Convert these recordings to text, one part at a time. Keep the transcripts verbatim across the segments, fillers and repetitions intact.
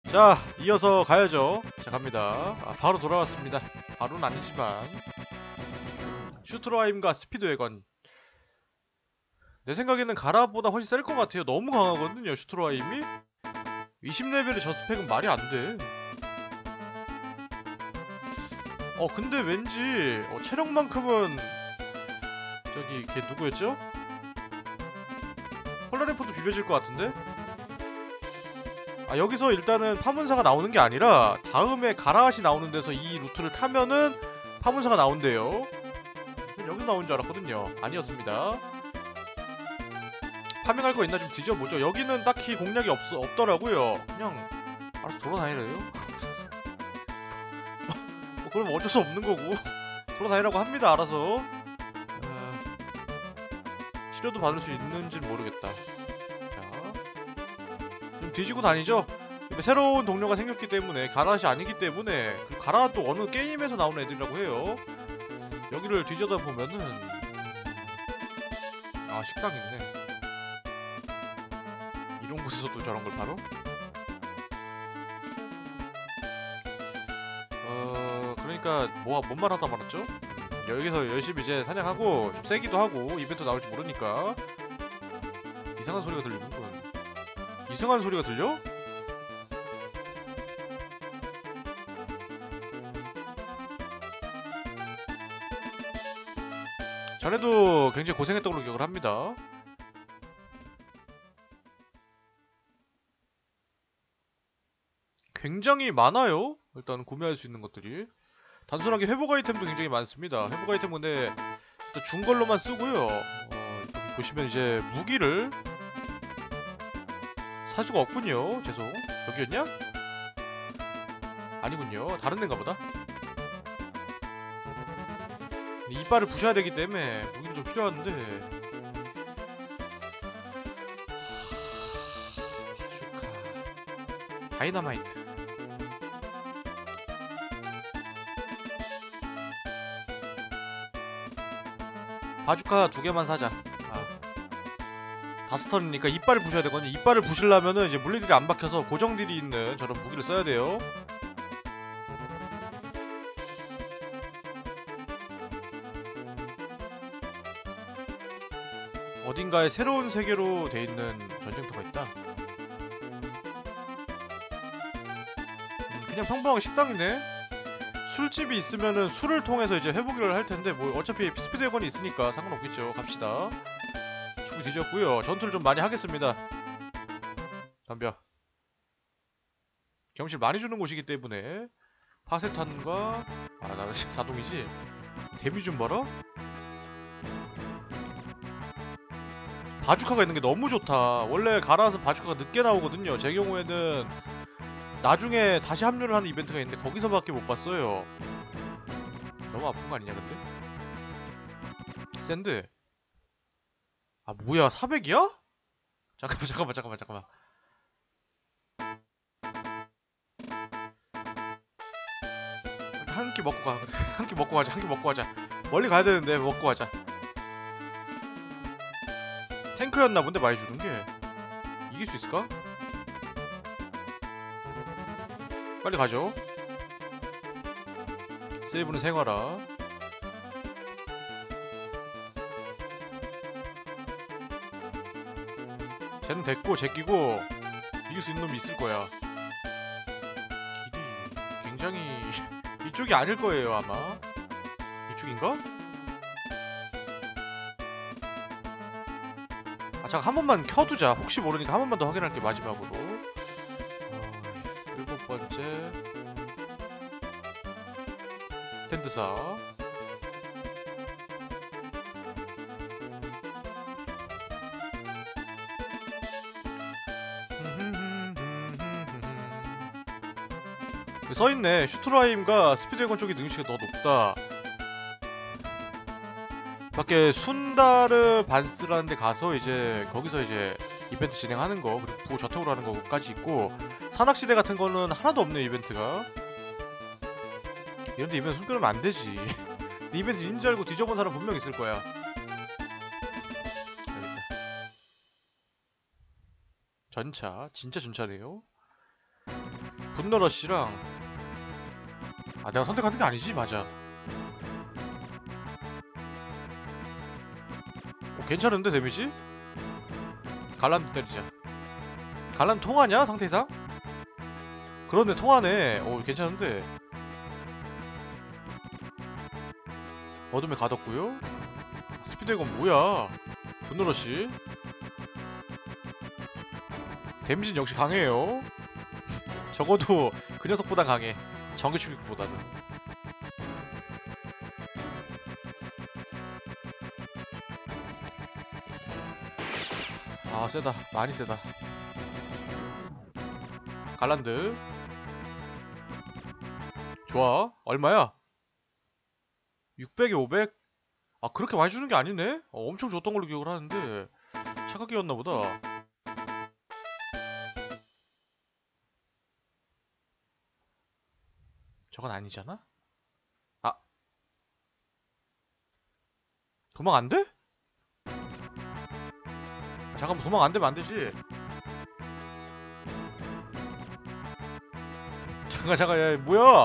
자, 이어서 가야죠. 자, 갑니다. 아, 바로 돌아왔습니다. 바로는 아니지만 슈트라임과 스피드웨건, 내 생각에는 가라보다 훨씬 셀 것 같아요. 너무 강하거든요, 슈트라임이. 이십 레벨의 저 스펙은 말이 안돼. 어 근데 왠지 어, 체력만큼은 저기 걔 누구였죠? 폴라레포도 비벼질 것 같은데? 아, 여기서 일단은 파문사가 나오는 게 아니라 다음에 가라앗이 나오는 데서 이 루트를 타면은 파문사가 나온대요. 여기서 나온 줄 알았거든요. 아니었습니다. 파밍할 거 있나 좀 뒤져보죠. 여기는 딱히 공략이 없, 없더라고요. 그냥 알아서 돌아다니래요. 뭐 그럼 어쩔 수 없는 거고 돌아다니라고 합니다. 알아서. 어... 치료도 받을 수 있는지는 모르겠다. 좀 뒤지고 다니죠? 새로운 동료가 생겼기 때문에, 가라앗이 아니기 때문에. 그리고 가라앗도 어느 게임에서 나오는 애들이라고 해요. 여기를 뒤져다 보면은 아, 식당 있네. 이런 곳에서도 저런 걸 팔어? 어... 그러니까 뭐, 뭔 말 하다 말았죠? 여기서 열심히 이제 사냥하고 좀 세기도 하고 이벤트 나올지 모르니까. 이상한 소리가 들리는군. 이상한 소리가 들려? 전에도 굉장히 고생했던 걸로 기억을 합니다. 굉장히 많아요. 일단 구매할 수 있는 것들이. 단순하게 회복 아이템도 굉장히 많습니다. 회복 아이템 근데 일단 준 걸로만 쓰고요. 어, 여기 보시면 이제 무기를 살 수가 없군요. 죄송. 여기였냐? 아니군요. 다른 데인가 보다. 이빨을 부셔야 되기 때문에 무기는 좀 필요한데. 바주카, 다이너마이트. 바주카 두 개만 사자. 아. 다섯 턴이니까 이빨을 부셔야 되거든요. 이빨을 부시려면은 이제 물리딜이 안 박혀서 고정딜이 있는 저런 무기를 써야 돼요. 어딘가에 새로운 세계로 돼 있는 전쟁터가 있다. 음, 그냥 평범한 식당이네. 술집이 있으면은 술을 통해서 이제 회복을 할 텐데 뭐 어차피 스피드웨건이 있으니까 상관없겠죠. 갑시다. 총이 뒤졌고요. 전투를 좀 많이 하겠습니다. 덤벼. 경험치를 많이 주는 곳이기 때문에 파세탄과 아, 나 자동이지. 데미 좀 봐라. 바주카가 있는 게 너무 좋다. 원래 가라앗은 바주카가 늦게 나오거든요. 제 경우에는 나중에 다시 합류를 하는 이벤트가 있는데 거기서밖에 못 봤어요. 너무 아픈 거 아니냐 근데? 샌드. 아 뭐야, 사백이야? 잠깐만 잠깐만 잠깐만 잠깐만. 한 끼 먹고 가. 한 끼 먹고 가자. 한 끼 먹고 가자. 멀리 가야 되는데 먹고 가자. 탱크였나 본데 많이 주는 게. 이길 수 있을까? 빨리 가죠. 세이브는 생활아. 쟤는 됐고 제끼고 이길 수 있는 놈이 있을 거야. 길이 굉장히 이쪽이 아닐 거예요 아마. 이쪽인가? 아 잠깐 한 번만 켜두자. 혹시 모르니까 한 번만 더 확인할게 마지막으로. 어, 일곱 번째 텐드사. 써있네. 슈트라임과 스피드웨건 쪽이 능력치가 더 높다. 밖에 순다르 반스라는 데 가서 이제 거기서 이제 이벤트 진행하는 거, 그리고 부호 저택으로 하는 거까지 있고, 산악시대 같은 거는 하나도 없네 이벤트가. 이런데 이벤트 손 끊으면 안 되지. 이벤트 있는 줄 알고 뒤져본 사람 분명 있을 거야. 여기있다. 전차, 진짜 전차네요. 분노러쉬랑 아 내가 선택하는 게 아니지? 맞아. 어, 괜찮은데 데미지? 갈란드 때리자. 갈란드 통하냐 상태 이상? 그런데 통하네. 오 괜찮은데. 어둠에 가뒀고요. 스피드건 뭐야? 분노러쉬. 데미지는 역시 강해요. 적어도 그 녀석보다 강해. 전기 충격보다는. 아 세다. 많이 세다. 갈란드. 좋아. 얼마야? 육백에 오백? 아 그렇게 많이 주는 게 아니네? 어, 엄청 줬던 걸로 기억을 하는데 착각이었나 보다. 저건 아니잖아? 아 도망 안 돼? 아, 잠깐만 도망 안 되면 안 되지. 잠깐 잠깐 야 뭐야?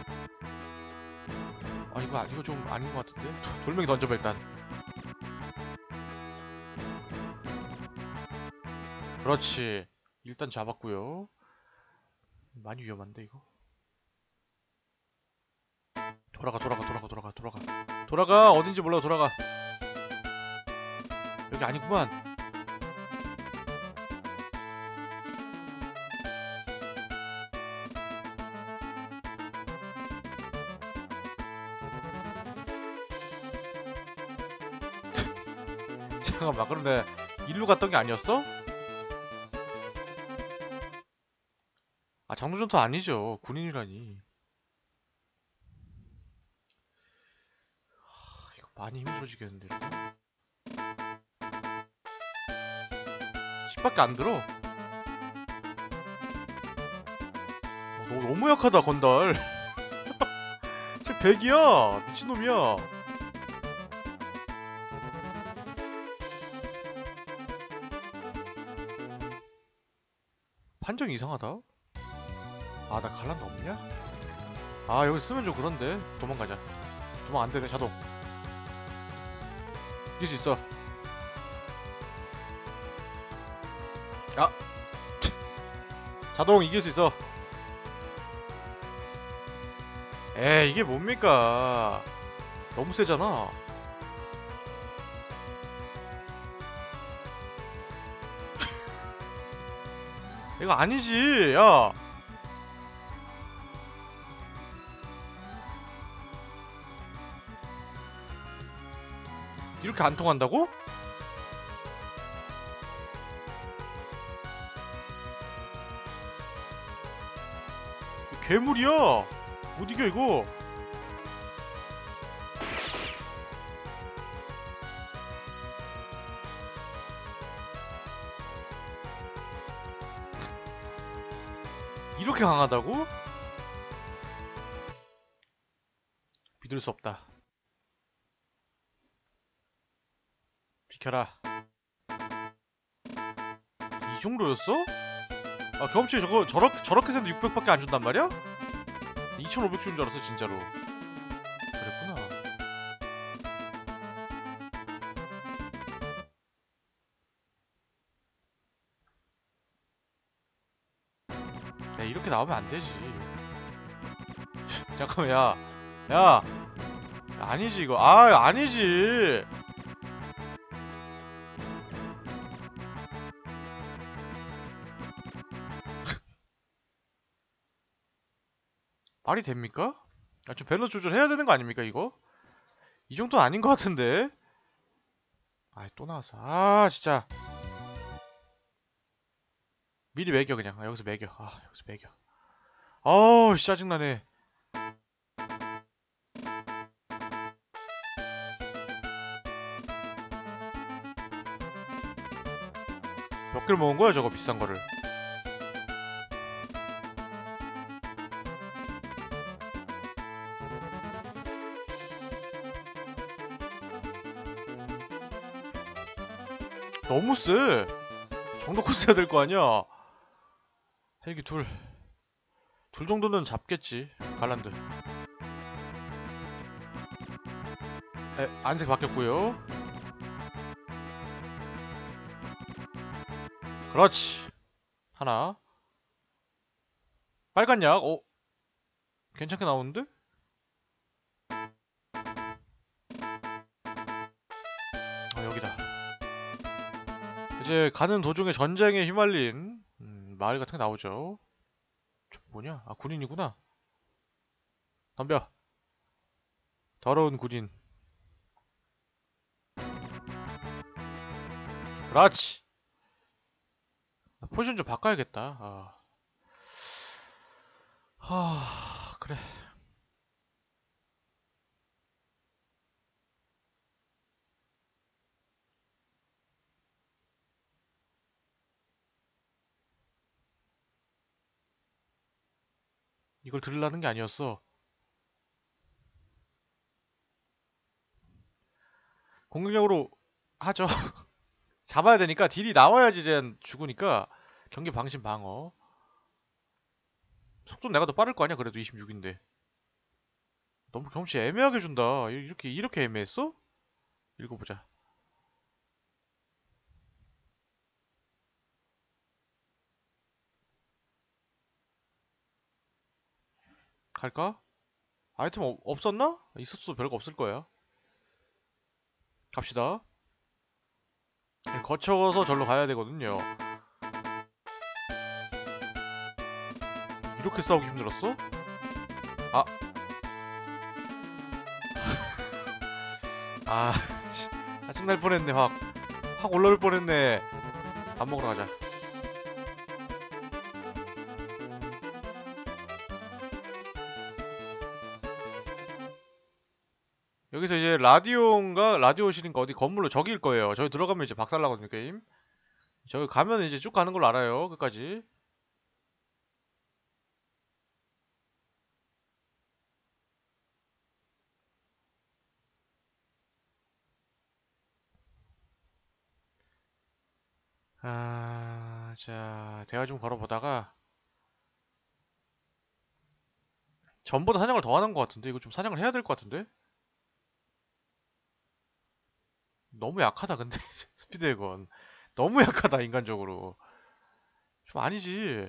아 이거 아- 이거 좀 아닌 것 같은데? 도- 돌멩이 던져봐 일단. 그렇지. 일단 잡았고요. 많이 위험한데 이거. 돌아가 돌아가 돌아가 돌아가 돌아가 돌아가 어딘지 몰라 돌아가. 여기 아니구만. 잠깐만 그런데 일로 갔던 게 아니었어? 아 장도전투 아니죠. 군인이라니. 하, 이거 많이 힘들어지겠는데 이거. 십밖에 안 들어. 어, 너 너무 약하다 건달. 쟤 백이야. 미친놈이야. 판정이 이상하다. 아 나 갈란드 없냐? 아 여기 쓰면 좀 그런데. 도망가자. 도망 안되네. 자동 이길 수 있어. 아 자동 이길 수 있어. 에이 이게 뭡니까? 너무 세잖아. 이거 아니지. 야 이렇게 안 통한다고? 괴물이야. 못 이겨 이거. 이렇게 강하다고? 믿을 수 없다. 비켜라. 이 정도였어? 아 경험치 저거 저렇게 저렇게 세는데 육백밖에 안 준단 말이야? 이천오백 주는 줄 알았어 진짜로. 그랬구나. 야 이렇게 나오면 안 되지. 잠깐만 야. 야. 아니지 이거. 아 아니지. 말이 됩니까? 아, 좀 밸런스 조절해야 되는 거 아닙니까 이거? 이 정도는 아닌 것 같은데? 아 또 나왔어. 아 진짜. 미리 매겨 그냥. 아, 여기서 매겨. 아 여기서 매겨. 아우 짜증나네. 몇 개를 먹은 거야 저거 비싼 거를. 너무 세. 정도 코스 해야 될 거 아니야. 헬기 둘. 둘 정도는 잡겠지. 갈란드. 에, 안색 바뀌었고요. 그렇지. 하나. 빨간 약. 어? 괜찮게 나오는데? 아, 여기다. 이제 가는 도중에 전쟁에 휘말린 음, 마을 같은 게 나오죠. 저 뭐냐? 아, 군인이구나. 덤벼. 더러운 군인. 그렇지. 포지션 좀 바꿔야겠다. 아. 하, 그래. 이걸 들으려는 게 아니었어. 공격력으로 하죠. 잡아야 되니까 딜이 나와야지 이제 죽으니까 경기 방심 방어. 속도 내가 더 빠를 거 아니야? 그래도 이십육인데. 너무 경치 애매하게 준다. 이렇게 이렇게 애매했어? 읽어보자. 갈까? 아이템 없, 없었나? 있었어도 별거 없을 거야. 갑시다. 거쳐서 절로 가야 되거든요. 이렇게 싸우기 힘들었어? 아. 아, 짜증날 뻔했네. 확. 확 올라올 뻔했네. 밥 먹으러 가자. 여기서 이제 라디오인가 라디오실인가 어디 건물로 저기일 거예요. 저기 들어가면 이제 박살나거든요, 게임. 저기 가면 이제 쭉 가는 걸로 알아요, 끝까지. 아, 자, 대화 좀 걸어보다가 전보다 사냥을 더 하는 것 같은데 이거 좀 사냥을 해야 될 것 같은데? 너무 약하다 근데 스피드 에건 너무 약하다 인간적으로. 좀 아니지.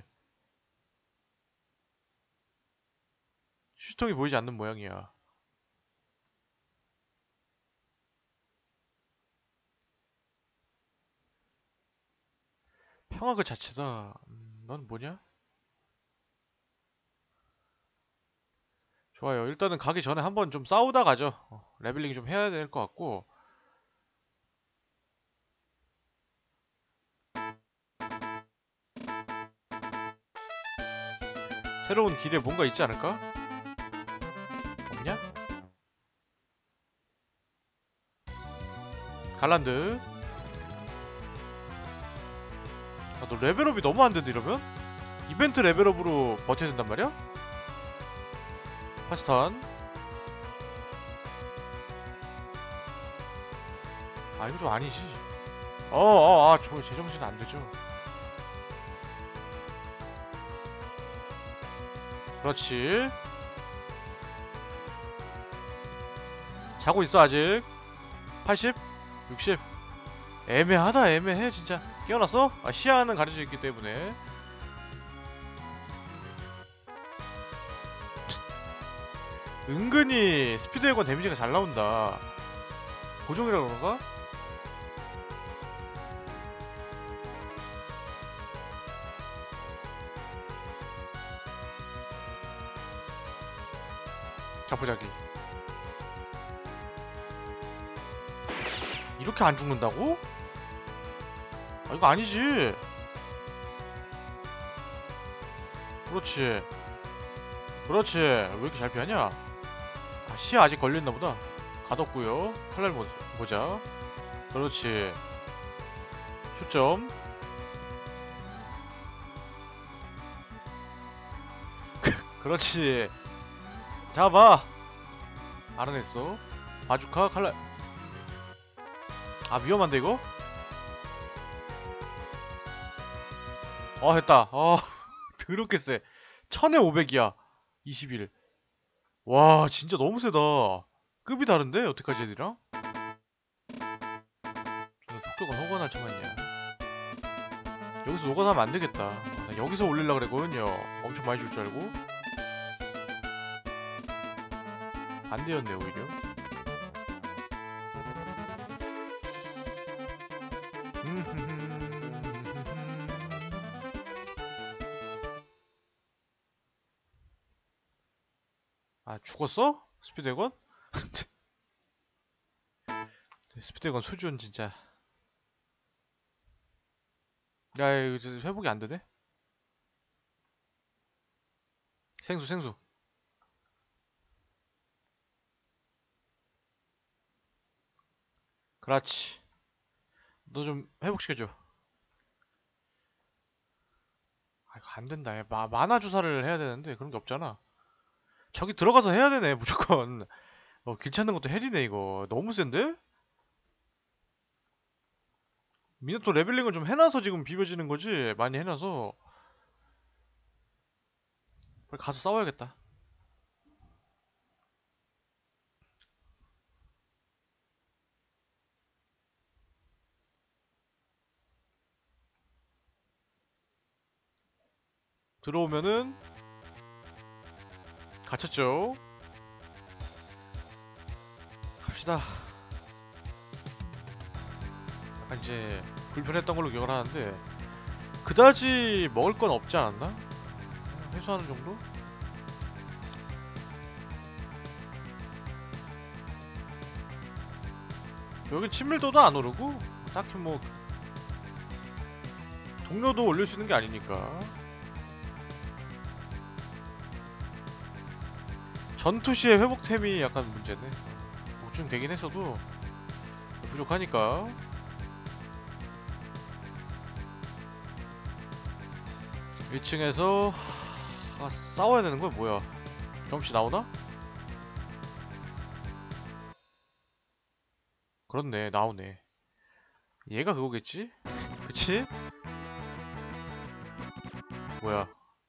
휴지통이 보이지 않는 모양이야. 평화 그 자체다. 음, 넌 뭐냐? 좋아요. 일단은 가기 전에 한번 좀 싸우다 가죠. 어, 레벨링 좀 해야 될 것 같고. 새로운 길에 뭔가 있지 않을까? 없냐? 갈란드. 아, 너 레벨업이 너무 안 된다 이러면? 이벤트 레벨업으로 버텨야 된단 말이야? 파스턴. 아 이거 좀 아니지. 어어 아 저 제정신 안 되죠. 그렇지. 자고 있어 아직. 팔십? 육십? 애매하다 애매해 진짜. 깨어났어? 아 시야는 가려져 있기 때문에. 은근히 스피드 에건 데미지가 잘 나온다. 고정이라 그런가? 자포자기. 이렇게 안 죽는다고? 아 이거 아니지. 그렇지. 그렇지. 왜 이렇게 잘 피하냐? 아, 시야 아직 걸렸나보다. 가뒀구요. 칼날 모, 보자. 그렇지. 초점. 그렇지. 잡아. 알아냈어. 바주카 칼날. 아 위험한데 이거? 어 했다. 어 더럽게 쎄. 천에 오백이야. 이십 일. 와 진짜 너무 세다. 급이 다른데? 어떡하지 얘들이랑? 저는 속도가 허가날 참았냐. 여기서 녹아나면 안되겠다. 나 여기서 올리려고 그랬거든요. 엄청 많이 줄 줄 알고. 반대였네 오히려. 아 죽었어? 스피드건? 스피드건 수준 진짜. 야 이거 회복이 안되네? 생수 생수. 그렇지. 너 좀 회복시켜줘. 아 이거 안된다. 야, 마, 만화 주사를 해야 되는데 그런 게 없잖아. 저기 들어가서 해야 되네 무조건. 어, 길 찾는 것도 헬이네 이거. 너무 센데? 미나토 레벨링을 좀 해놔서 지금 비벼지는 거지. 많이 해놔서. 빨리 가서 싸워야겠다. 들어오면은 갇혔죠. 갑시다. 약간 이제 불편했던 걸로 기억을 하는데 그다지 먹을 건 없지 않았나? 회수하는 정도? 여긴 친밀도도 안 오르고 딱히 뭐 동료도 올릴 수 있는 게 아니니까. 전투 시에 회복템이 약간 문제네. 보충 되긴 했어도 부족하니까. 일 층에서 아, 싸워야 되는 거야 뭐야? 경험치 나오나? 그렇네 나오네. 얘가 그거겠지? 그치? 뭐야?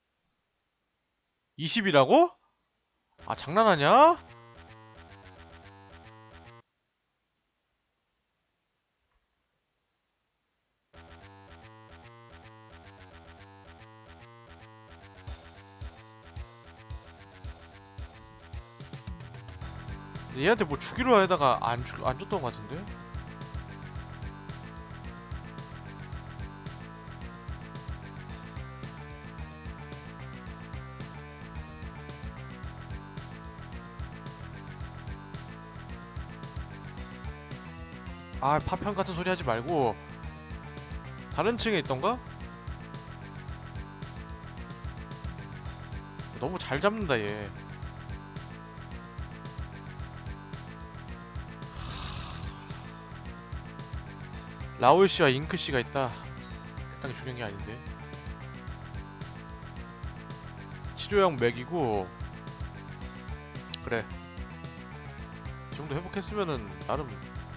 이십이라고? 아 장난하냐? 얘한테 뭐 주기로 하다가 안, 주, 안 줬던 것 같은데? 아 파편 같은 소리 하지 말고 다른 층에 있던가? 너무 잘 잡는다 얘. 라울씨와 잉크씨가 있다. 그딴 게 중요한 게 아닌데. 치료약 맥이고 그래 이 정도 회복했으면은 나름.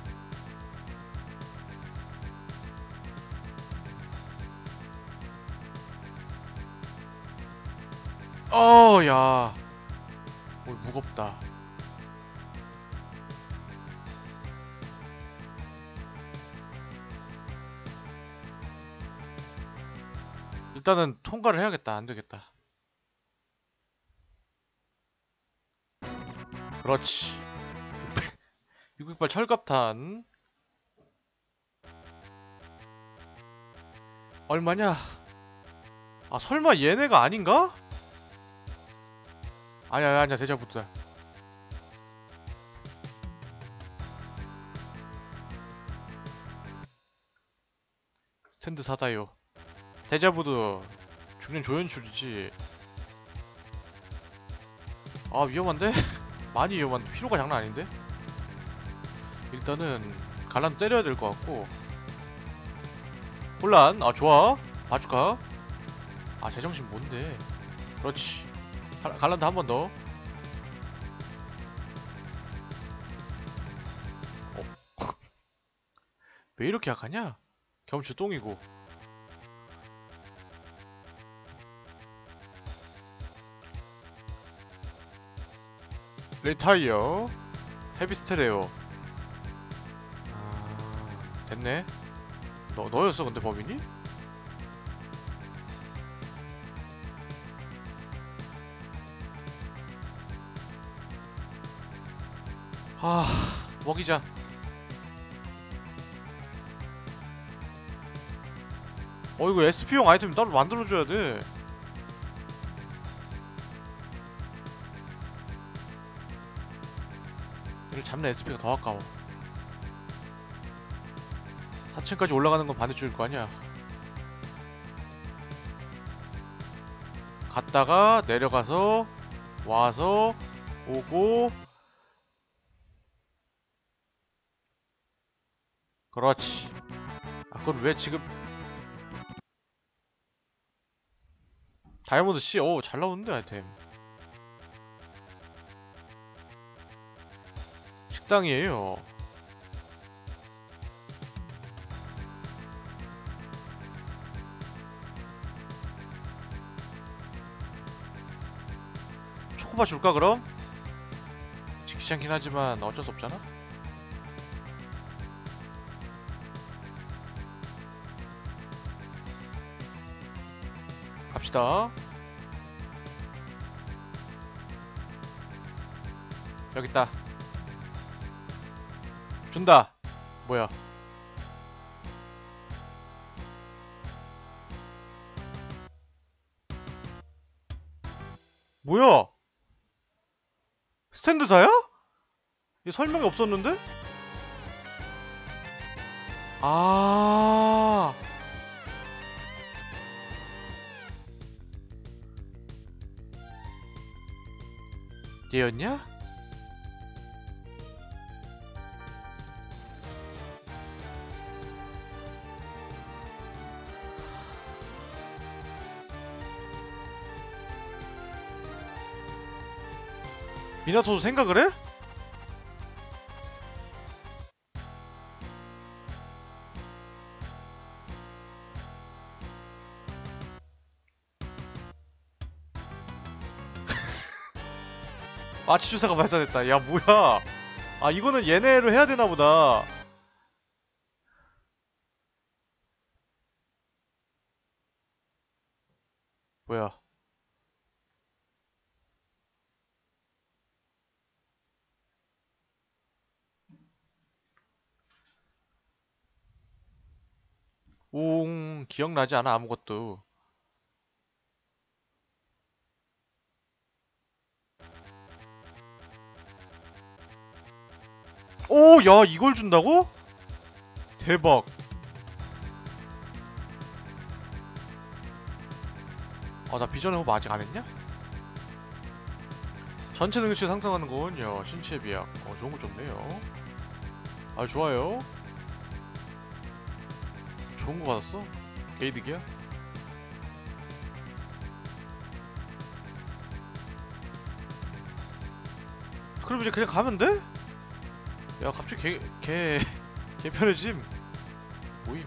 어야 오 무겁다. 일단은 통과를 해야겠다. 안되겠다. 그렇지. 육백발 철갑탄 얼마냐? 아 설마 얘네가 아닌가? 아니야 아니야 데자부다. 스탠드 사다요. 데자부도 중년 조연출이지. 아 위험한데? 많이 위험한데 피로가 장난 아닌데? 일단은 갈란 때려야 될 것 같고. 혼란 아 좋아 바주카. 아 제정신 뭔데. 그렇지. 갈란드 한 번 더. 어? 왜 이렇게 약하냐? 경험치 똥이고. 리타이어 헤비 스테레오. 아, 됐네. 너, 너였어 근데 범인이? 아, 먹이자. 어, 이거 에스피용 아이템 따로 만들어줘야 돼. 얘를 잡는 에스피가 더 아까워. 사 층까지 올라가는 건 반대쪽일 거 아니야. 갔다가 내려가서 와서 오고. 그렇지. 아, 그건 왜 지금 다이아몬드 C. 오, 잘 나오는데 아이템. 식당이에요. 초코바 줄까 그럼? 귀찮긴 하지만 어쩔 수 없잖아? 갑시다. 여깄다. 준다. 뭐야? 뭐야? 스탠드사야? 이게 설명이 없었는데? 아, 얘였냐? 미나토도 생각을 해? 마취 주사가 발사됐다. 야, 뭐야? 아, 이거는 얘네로 해야 되나 보다. 뭐야? 옹, 기억나지 않아 아무것도. 오, 야, 이걸 준다고? 대박. 아, 나 비전의 호흡 아직 안 했냐? 전체 능력치 상승하는 건, 야, 신체의 비약. 어, 좋은 거 좋네요. 아, 좋아요. 좋은 거 받았어. 게이득이야? 그럼 이제 그냥 가면 돼? 야, 갑자기 개, 개, 개편해짐. 모임.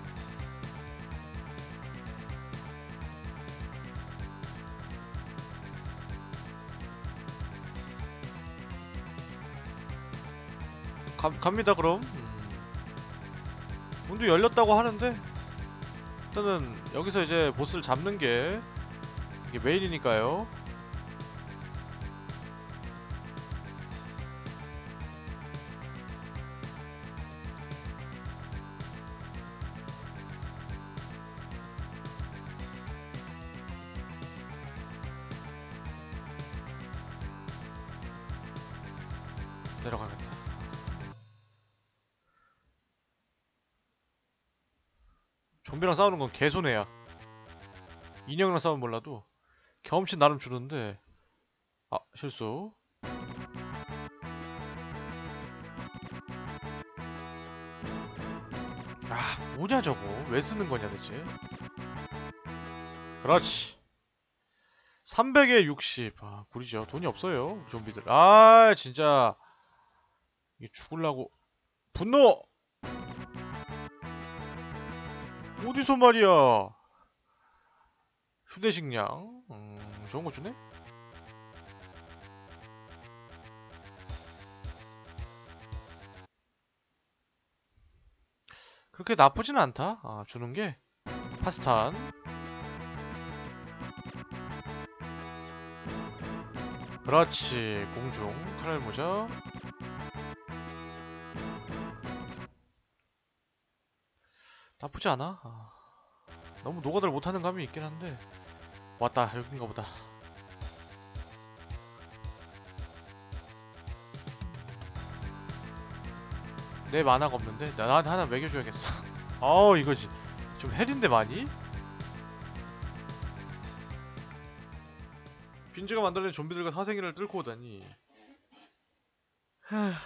가, 갑니다, 그럼. 음. 문도 열렸다고 하는데, 일단은, 여기서 이제 보스를 잡는 게, 이게 메인이니까요. 내려가겠다. 좀비랑 싸우는 건 개손해야. 인형이랑 싸우면 몰라도 경험치 나름 주는데. 아, 실수. 아, 뭐냐 저거. 왜 쓰는 거냐 대체. 그렇지. 삼백에 육십. 아, 구리죠. 돈이 없어요 좀비들. 아, 진짜 이게 죽을라고. 분노! 어디서 말이야. 휴대식량. 음, 좋은 거 주네? 그렇게 나쁘진 않다. 아, 주는 게 파스탄. 그렇지. 공중 카멜 모자. 나쁘지 않아. 아, 너무 노가다를 못하는 감이 있긴 한데. 왔다. 여긴가 보다. 내 만화가 없는데? 나, 나한테 하나 먹여줘야겠어. 아우, 이거지. 좀 헬인데 많이? 빈즈가 만들어낸 좀비들과 사생활을 뚫고 오다니. 하...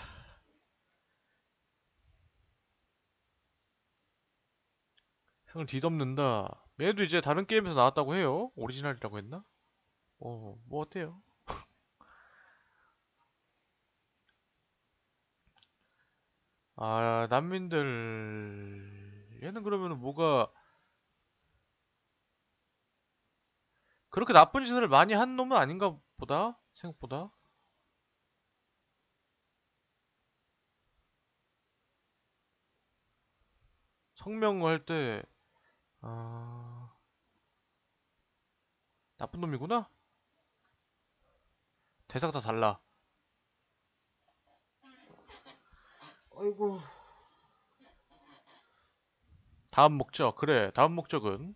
성을 뒤덮는다. 얘도 이제 다른 게임에서 나왔다고 해요. 오리지널이라고 했나? 어, 뭐 어때요? 아, 난민들... 얘는 그러면 뭐가 그렇게 나쁜 짓을 많이 한 놈은 아닌가 보다? 생각보다. 성명을 할 때, 아, 나쁜 놈이구나? 대사가 다 달라. 아이고. 다음 목적. 그래, 다음 목적은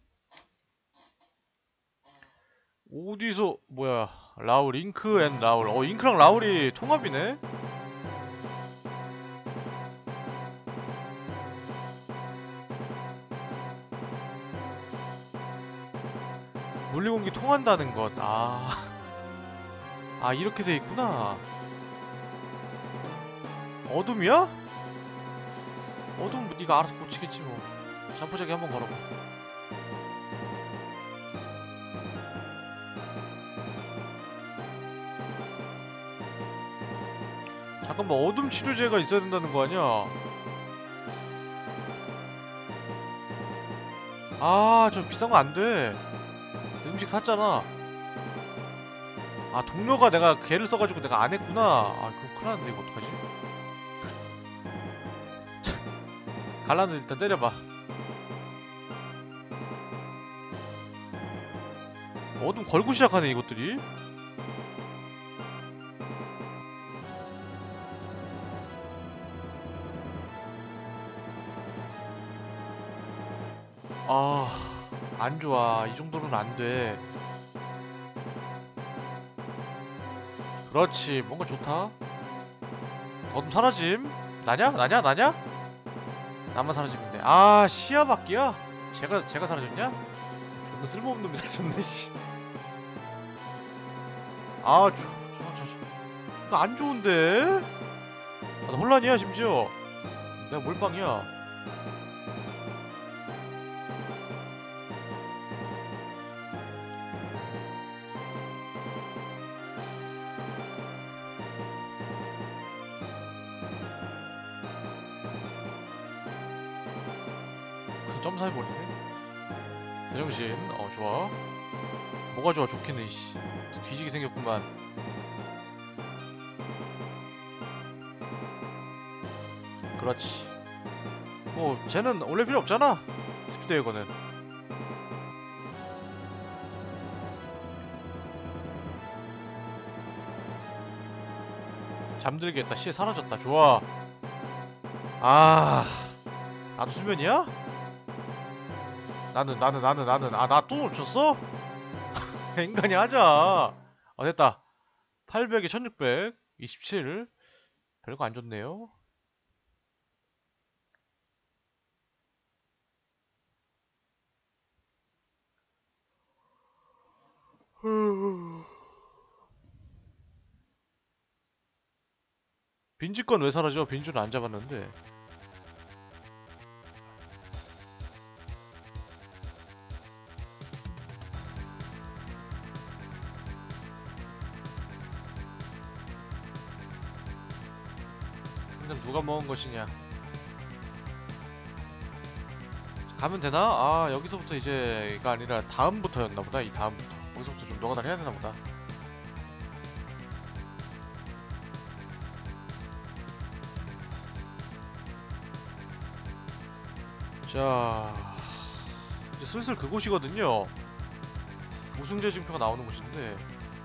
어디서 뭐야? 라울, 잉크 앤 라울. 어, 잉크랑 라울이 통합이네? 물리공기 통한다는 것. 아, 아 이렇게 돼 있구나. 어둠이야? 어둠 뭐 네가 알아서 고치겠지 뭐. 점프작이 한번 걸어봐. 잠깐만, 어둠 치료제가 있어야 된다는 거 아니야? 아, 저 비싼 거 안 돼. 음식 샀잖아. 아, 동료가 내가 걔를 써가지고 내가 안 했구나. 아, 그럼 큰일 났는데, 이거 어떡하지? 갈라는 일단 때려봐. 어둠 걸고 시작하네, 이것들이. 아, 안 좋아. 이 정도는 안 돼. 그렇지, 뭔가 좋다. 어둠 사라짐. 나냐? 나냐? 나냐? 나만 사라지면 돼. 아, 시야 바뀌야? 제가, 제가 사라졌냐? 존나 쓸모없는 놈이 사라졌네, 씨. 아, 저, 저, 저, 저. 이거 안 좋은데? 아, 나 혼란이야, 심지어. 내가 몰빵이야. 그 점사해버리네. 제정신. 어, 좋아. 뭐가 좋아, 좋겠네, 씨. 뒤지게 생겼구만. 그렇지. 뭐, 쟤는 원래 필요 없잖아. 스피드 에거는. 잠들게 했다. 시에 사라졌다. 좋아. 아, 나도 수면이야? 나는, 나는, 나는, 나는. 아, 나 또 놓쳤어? 인간이 하자. 아, 됐다. 팔백에 천육백. 이십칠. 별거 안 좋네요. 빈지 건 왜 사라져? 빈주는 안 잡았는데. 일단 누가 먹은 것이냐. 가면 되나? 아, 여기서부터 이제가 아니라 다음부터였나보다. 이 다음부터. 거기서부터 좀 노가다를 해야 되나보다. 자, 이제 슬슬 그곳이거든요. 우승제 증표가 나오는 곳인데.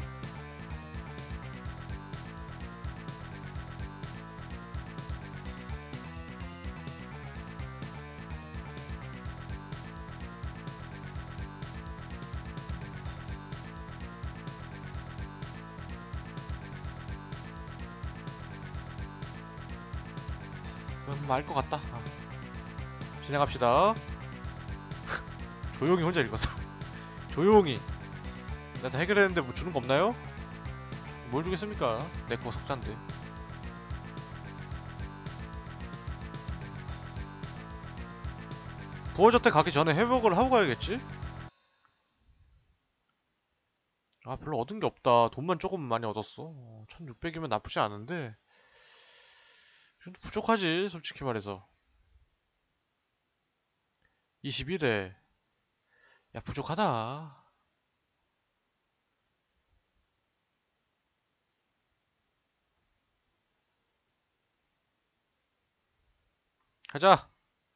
음, 알 것 같다. 아. 진행합시다. 조용히 혼자 읽었어. 조용히. 나 다 해결했는데 뭐 주는 거 없나요? 뭘 주겠습니까? 내 거 석잔데. 부어저택 가기 전에 회복을 하고 가야겠지? 아, 별로 얻은 게 없다. 돈만 조금 많이 얻었어. 천육백이면 나쁘지 않은데 좀 부족하지, 솔직히 말해서. 이십일 회. 야, 부족하다. 가자.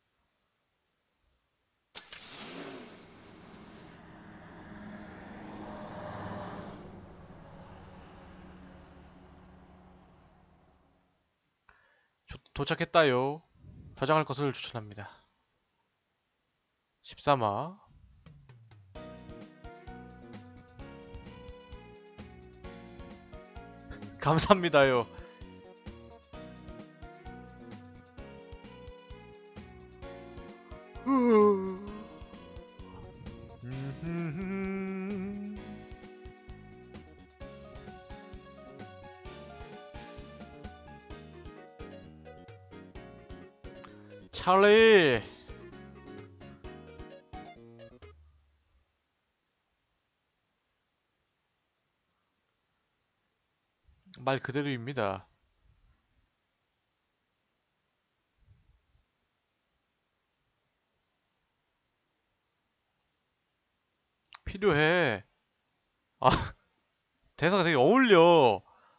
조, 도착했다요. 저장할 것을 추천합니다. 십삼 화. 감사합니다요. 찰리. 말 그대로입니다. 필요해. 아, 대사가 되게 어울려.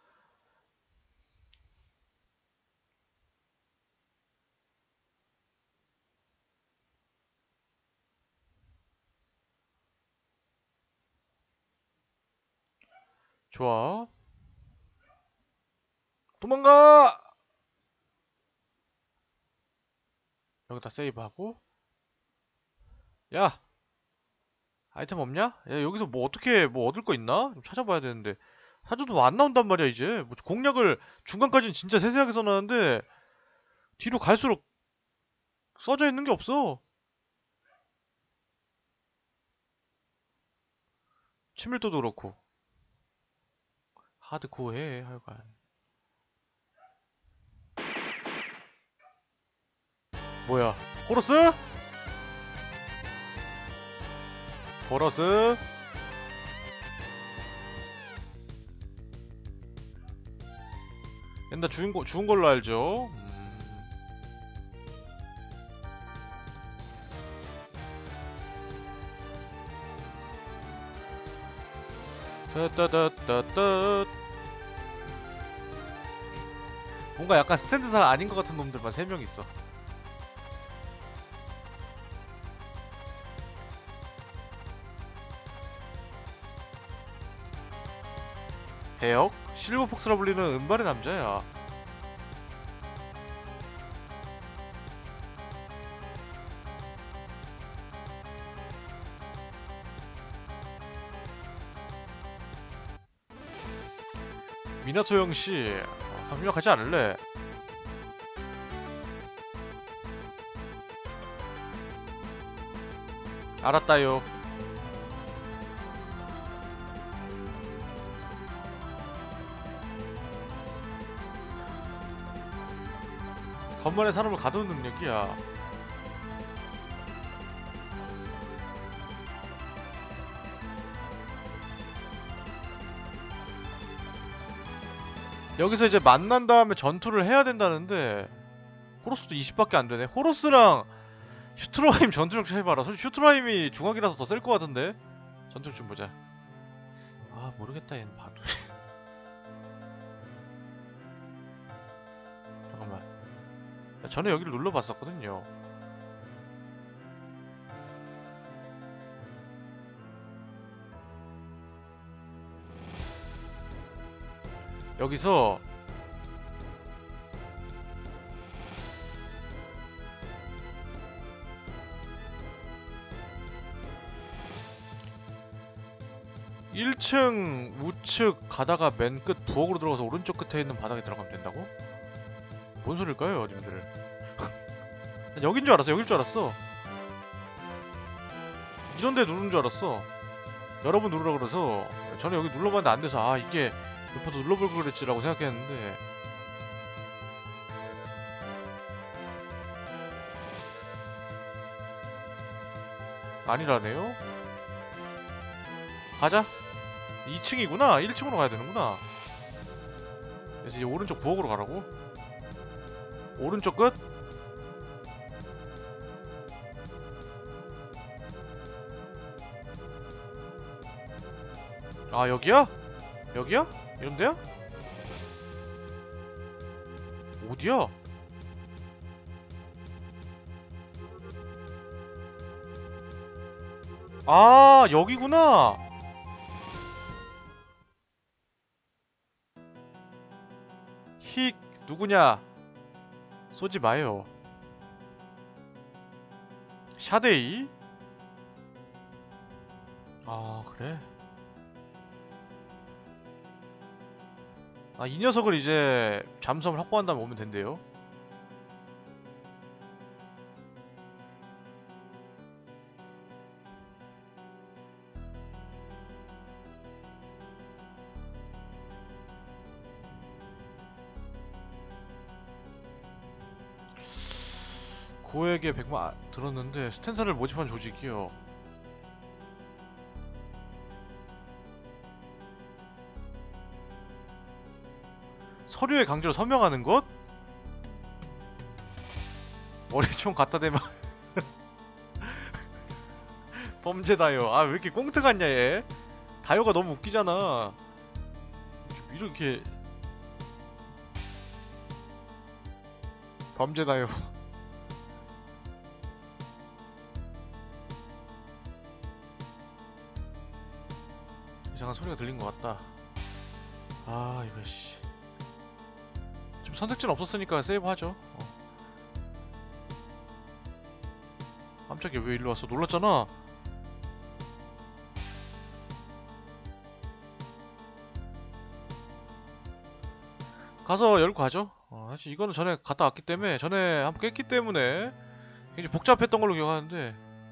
좋아. 도망가! 여기다 세이브하고. 야! 아이템 없냐? 야, 여기서 뭐 어떻게 뭐 얻을 거 있나? 좀 찾아봐야 되는데. 찾아도 뭐 안 나온단 말이야, 이제. 뭐 공략을 중간까지는 진짜 세세하게 써놨는데 뒤로 갈수록 써져 있는 게 없어. 친밀도도 그렇고. 하드코어해, 하여간. 뭐야? 호러스? 호러스? 옛날 죽은, 거, 죽은 걸로 알죠? 음. 따따따따따. 뭔가 약간 스탠드사 아닌 것 같은 놈들만 세 명 있어. 대역? 실버폭스라 불리는 은발의 남자야. 미나토 형씨, 어, 삼십육 하지 않을래? 알았다요. 건물에 사람을 가두는 능력이야. 여기서 이제 만난 다음에 전투를 해야 된다는데 호로스도 이십밖에 안 되네. 호로스랑 슈트라임 전투력 좀 해봐라. 솔직히 슈트라임이 중학이라서 더 셀 것 같은데. 전투력 좀 보자. 아, 모르겠다, 얘는 봐도. 잠깐만. 전에 여기를 눌러봤었거든요. 여기서 일 층 우측 가다가 맨 끝 부엌으로 들어가서 오른쪽 끝에 있는 바닥에 들어가면 된다고? 뭔 소릴까요, 님들? 난 여긴 줄 알았어, 여길 줄 알았어. 이런 데 누르는 줄 알았어. 여러분 누르라 그래서 저는 여기 눌러봤는데 안 돼서 아 이게 몇 번 더 눌러볼 걸 그랬지라고 생각했는데 아니라네요? 가자. 이 층이구나. 일 층으로 가야 되는구나. 그래서 이제 오른쪽 부엌으로 가라고? 오른쪽 끝? 아 여기야? 여기야? 이런데야? 어디야? 아 여기구나. 힉 누구냐? 쏘지 마요. 샤데이? 아 그래? 아 이 녀석을 이제 잠수함을 확보한 다음에 오면 된대요. 고에게 백만 아, 들었는데 스탠사를 모집한 조직이요. 서류에 강제로 서명하는 것? 머리총 갖다 대면 범죄다요. 아 왜 이렇게 꽁트 같냐 얘. 다요가 너무 웃기잖아. 이렇게 범죄다요. 이상한 소리가 들린 것 같다. 아 이거 씨. 좀 선택지는 없었으니까 세이브 하죠. 어. 깜짝이야 왜 일로 왔어? 놀랐잖아. 가서 열고 가죠. 어, 사실 이거는 전에 갔다 왔기 때문에 전에 한번 깼기 때문에 굉장히 복잡했던 걸로 기억하는데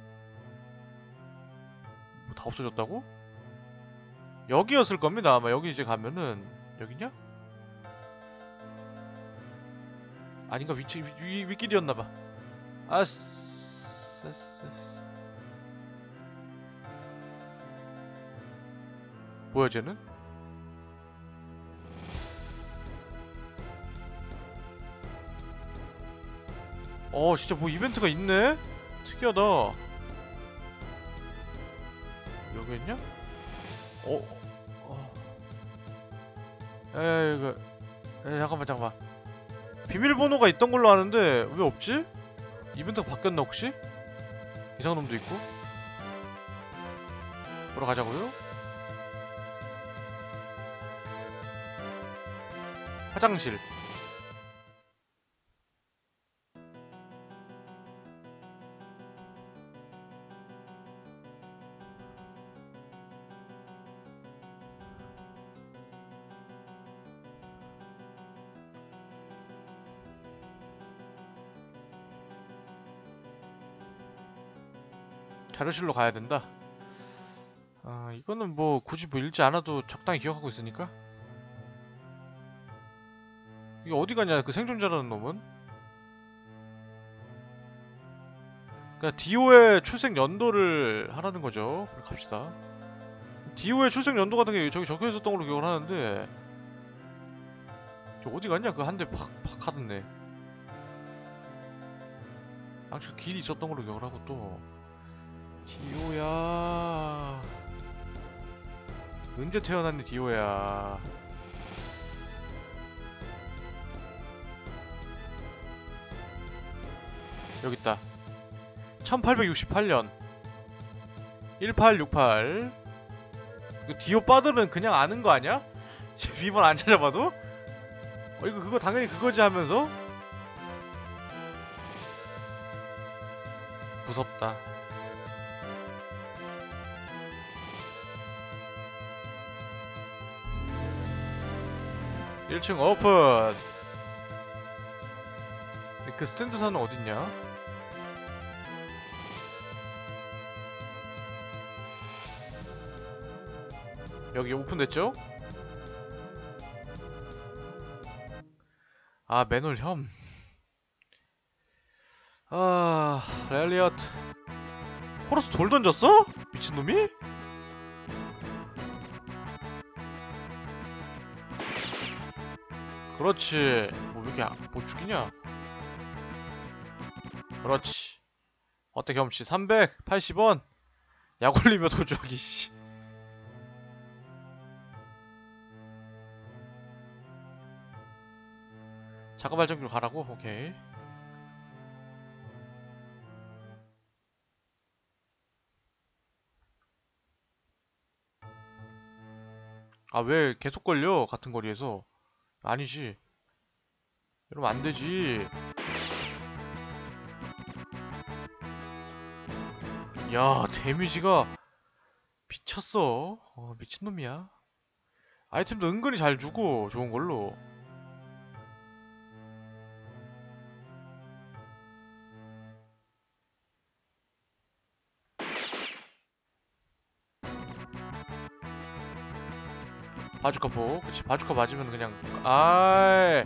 뭐 다 없어졌다고? 여기였을 겁니다. 아마 여기 이제 가면은 여기냐? 아닌가 위치 위, 위, 윗길이었나봐. 아스 뭐야 쟤는? 어 진짜 뭐 이벤트가 있네? 특이하다. 여기 있냐? 어? 어. 에이 이거 에이 잠깐만 잠깐만 비밀번호가 있던 걸로 아는데 왜 없지? 이벤트가 바뀌었나 혹시? 이상한 놈도 있고 보러 가자고요? 화장실 자료실로 가야 된다. 아 이거는 뭐 굳이 뭐 읽지 않아도 적당히 기억하고 있으니까. 이게 어디 가냐 그 생존자라는 놈은? 그니까 디오의 출생 연도를 하라는 거죠. 그래 갑시다. 디오의 출생 연도 같은 게 저기 적혀 있었던 걸로 기억을 하는데 어디 갔냐 그 한 대 팍 팍 하던데. 당초 길이 있었던 걸로 기억을 하고 또 디오야 언제 태어났니 디오야. 여깄다. 천팔백육십팔 년 일팔육팔. 그 디오 빠들은 그냥 아는 거 아냐? 비번 안 찾아봐도? 어 이거 그거 당연히 그거지 하면서? 무섭다. 일 층 오픈. 근데 그 스탠드사는 어딨냐? 여기 오픈됐죠? 아 맨홀 혐. 아 렐리엇 호러스 돌 던졌어? 미친놈이? 그렇지. 뭐 왜 이렇게 아, 뭐 죽이냐? 그렇지. 어때 경험치 삼백팔십 원. 약 올리며 도주하기 씨. 자가 발전기로 가라고? 오케이. 아 왜 계속 걸려? 같은 거리에서. 아니지. 이러면 안 되지. 야 데미지가 미쳤어. 어, 미친놈이야. 아이템도 은근히 잘 주고 좋은 걸로. 바주카 포. 그치 바주카 맞으면 그냥 아이.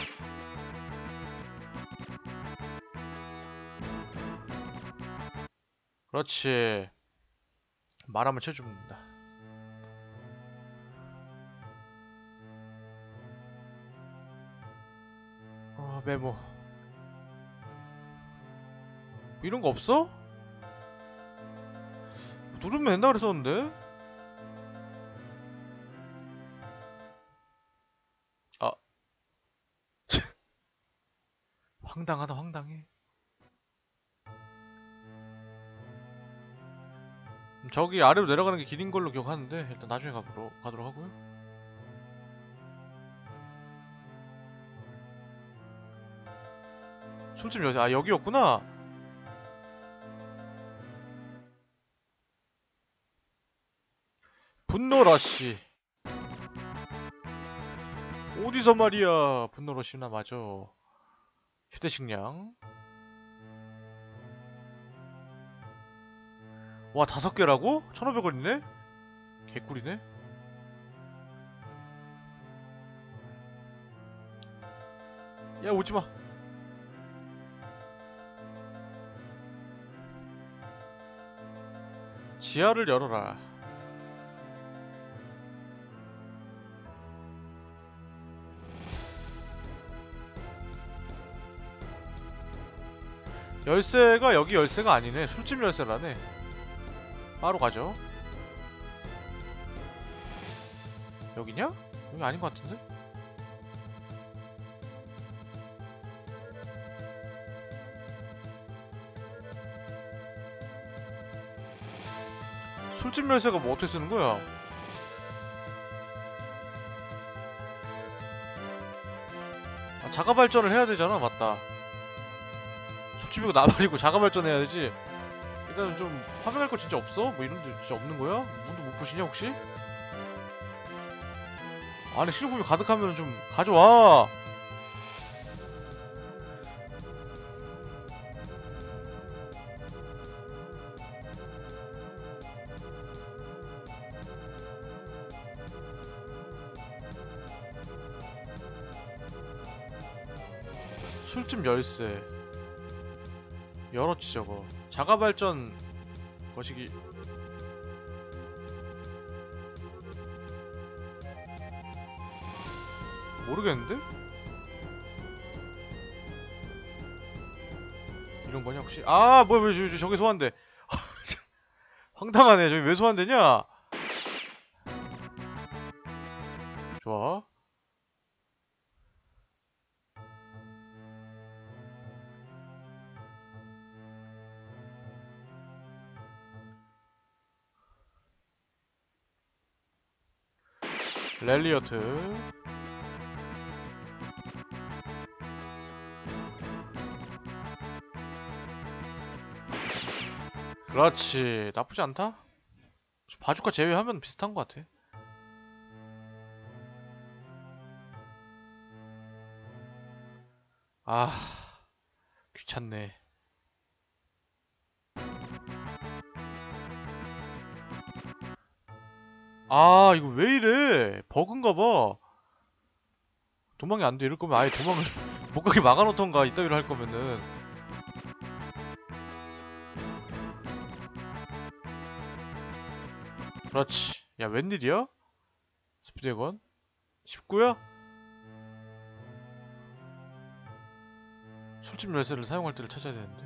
그렇지. 말하면 쳐주면 된다. 어 메모. 이런 거 없어? 누르면 된다 그랬었는데? 아 황당하다 황당해. 저기 아래로 내려가는 게 길인 걸로 기억하는데 일단 나중에 가보러, 가도록 하고요. 술집 여자 아 여기였구나. 분노러쉬. 어디서 말이야. 분노러쉬나 맞아. 휴대식량. 와 다섯 개라고? 천오백 원이네? 개꿀이네? 야 오지마. 지하를 열어라. 열쇠가 여기 열쇠가 아니네. 술집 열쇠라네. 바로 가죠. 여기냐? 여기 아닌 것 같은데? 술집 열쇠가 뭐 어떻게 쓰는 거야? 아, 자가 발전을 해야 되잖아. 맞다. 술집이고 나발이고 자가 발전해야 되지. 일단은 좀 파밍할 거 진짜 없어? 뭐 이런데 진짜 없는 거야? 문도 못 푸시냐 혹시? 안에 실용품이 가득하면 좀 가져와. 술집 열쇠 열었지 저거. 자가발전 거시기. 모르겠는데? 이런 거냐 혹시? 아 뭐야 왜 저기, 저기 소환돼. 황당하네. 저기 왜 소환되냐? 좋아. 렐리어트. 그렇지. 나쁘지 않다? 바주카 제외하면 비슷한 것 같아. 아, 귀찮네. 아, 이거 왜 이래? 버그인가봐. 도망이 안 돼. 이럴 거면 아예 도망을 못 가게 막아놓던가, 이따위로 할 거면은. 그렇지. 야, 웬일이야? 스피드건? 십구야? 술집 열쇠를 사용할 때를 찾아야 되는데.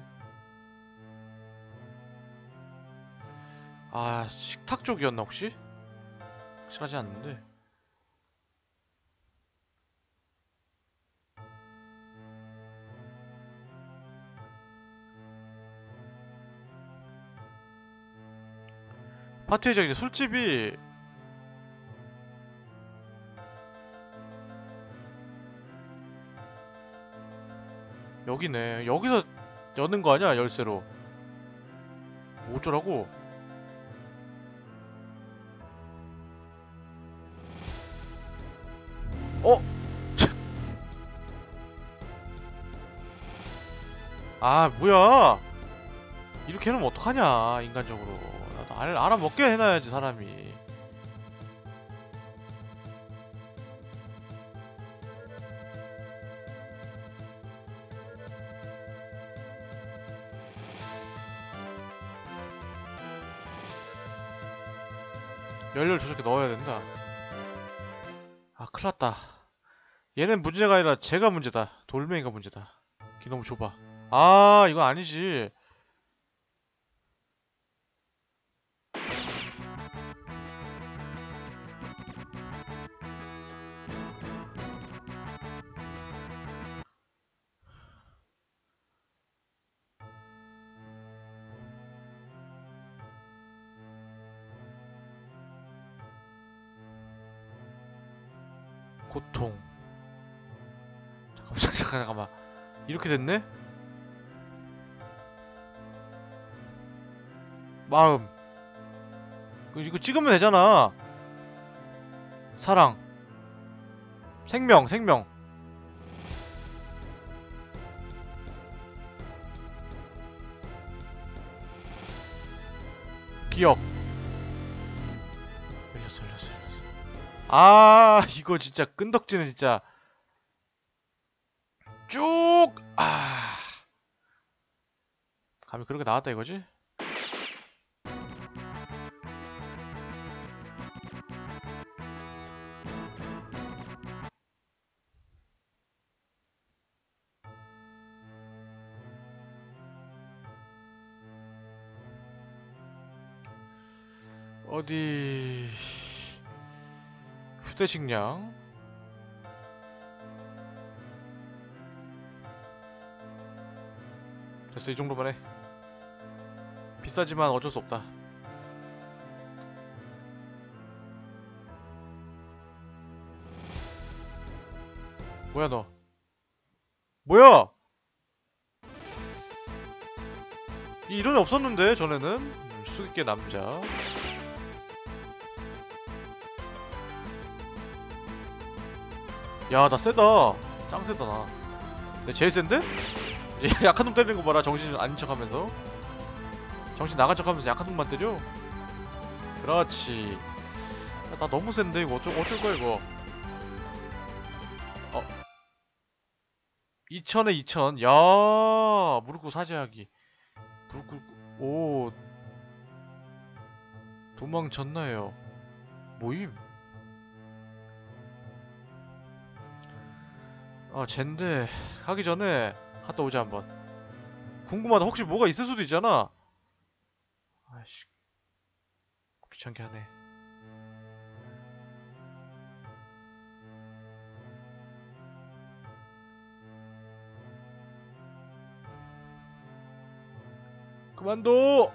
아, 식탁 쪽이었나 혹시? 확실하지 않는데. 파티 회장 이제 술집이 여기네. 여기서 여는 거 아니야? 열쇠로. 뭐 어쩌라고? 어? 아, 뭐야? 이렇게 해놓으면 어떡하냐, 인간적으로. 나도 알, 알아먹게 해놔야지, 사람이. 연료를 저렇게 넣어야 된다. 아, 큰일났다. 얘는 문제가 아니라 제가 문제다. 돌멩이가 문제다. 기 너무 좁아. 아, 이건 아니지. 고통. 잠깐만, 잠깐, 잠깐만. 이렇게 됐네? 마음. 이거 찍으면 되잖아. 사랑. 생명, 생명. 기억. 열렸어, 열렸어, 열렸어. 아, 이거 진짜 끈덕지는 진짜. 쭉! 아. 감이 그렇게 나왔다 이거지? 어디... 휴대식량. 됐어, 이 정도만 해. 비싸지만 어쩔 수 없다. 뭐야 너? 뭐야? 이 이론이 없었는데 전에는. 음, 수익계 남자. 야, 나 세다. 짱 세다 나. 내 제일 센데? 얘 약한 놈 때리는 거 봐라. 정신 아닌 척하면서. 정신 나간 척하면서 약한 놈만 때려. 그렇지. 야, 나 너무 센데 이거 어쩔 어쩔 거야 이거. 어. 이천에 이천. 야, 무릎 꿇고 사죄하기. 무릎 꿇고. 오. 도망쳤나요? 모임? 아, 젠데 가기 전에 갔다 오자 한번. 궁금하다. 혹시 뭐가 있을 수도 있잖아. 아이씨, 귀찮게 하네. 그만둬.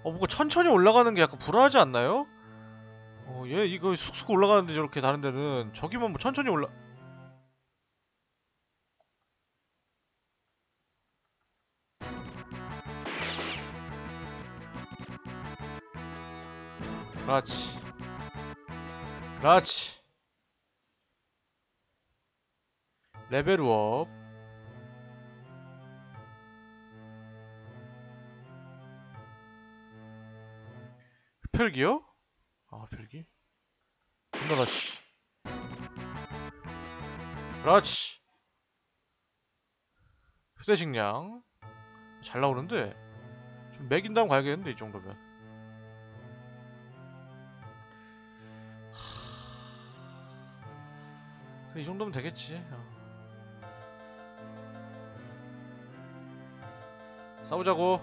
어 뭔가 천천히 올라가는 게 약간 불안하지 않나요? 어 얘 이거 쑥쑥 올라가는데 저렇게 다른 데는 저기만 뭐 천천히 올라 그렇지 그렇지 레벨업 흡혈기요? 아 흡혈기? 존나 씨 그렇지 휴대식량 잘 나오는데 좀 매긴 다음 가야겠는데 이 정도면 그래, 이 정도면 되겠지 어. 싸우자고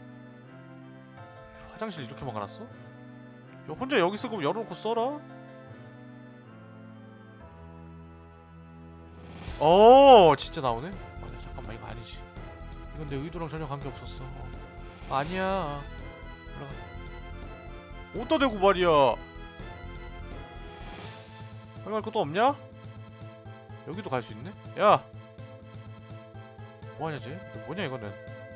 화장실 이렇게 막아놨어? 야, 혼자 여기 쓰고 열어놓고 써라? 어 진짜 나오네? 아, 잠깐만 이거 아니지 이건 내 의도랑 전혀 관계없었어 어. 아니야 올라가 어디다 대고 말이야 할말 것도 없냐? 여기도 갈 수 있네? 야! 뭐하냐 쟤? 이거 뭐냐 이거는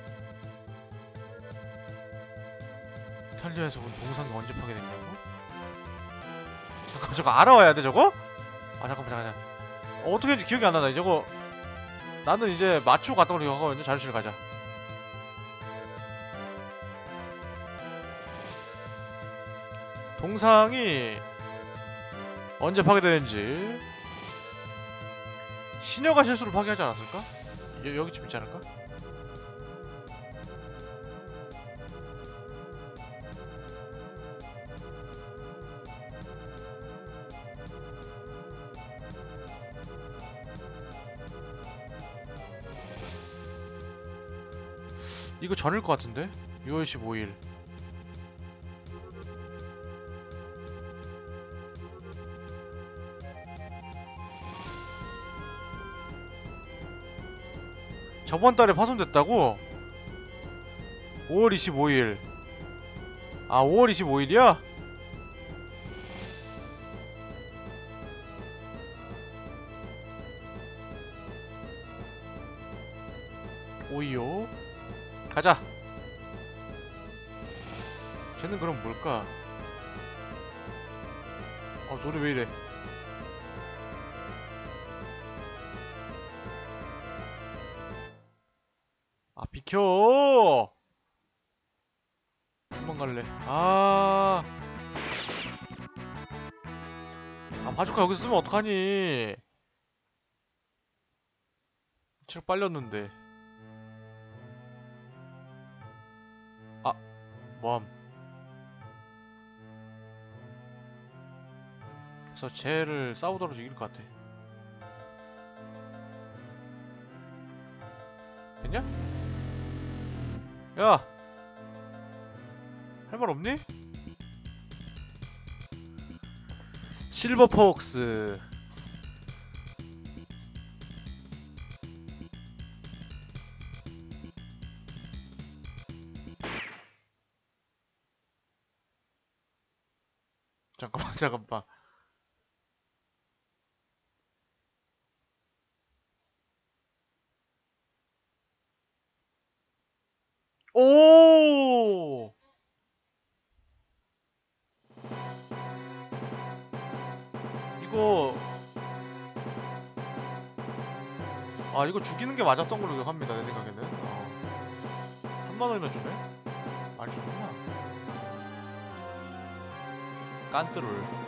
이탈리아에서 온 동상이 언제 파괴됐냐고? 잠깐 저거 알아와야 돼 저거? 아 잠깐만 잠깐만 어, 어떻게 했는지 기억이 안 나다 저거 나는 이제 맞추고 갔던 걸로 기억하거든요. 자료실 가자 동상이 언제 파괴되는지 시녀가 실수로 파괴하지 않았을까? 여, 여기쯤 있지 않을까? 이거 전일 것 같은데? 유월 십오일 저번 달에 파손됐다고? 오월 이십오일 아 오월 이십오일이야? 오이요 가자 쟤는 그럼 뭘까? 어 노래 왜 이래 아 비켜 도망갈래 아... 아 바주카 여기서 쓰면 어떡하니 체력 빨렸는데 아 뭐함 그래서 쟤를 싸우더라도 이길 것 같아 됐냐? 야! 할 말 없니? 실버 폭스 잠깐만 잠깐만 오! 이거 아 이거 죽이는 게 맞았던 걸로 기억합니다 내 생각에는 어. 삼만 원이나 주네? 많이 주구나 깐뚜룰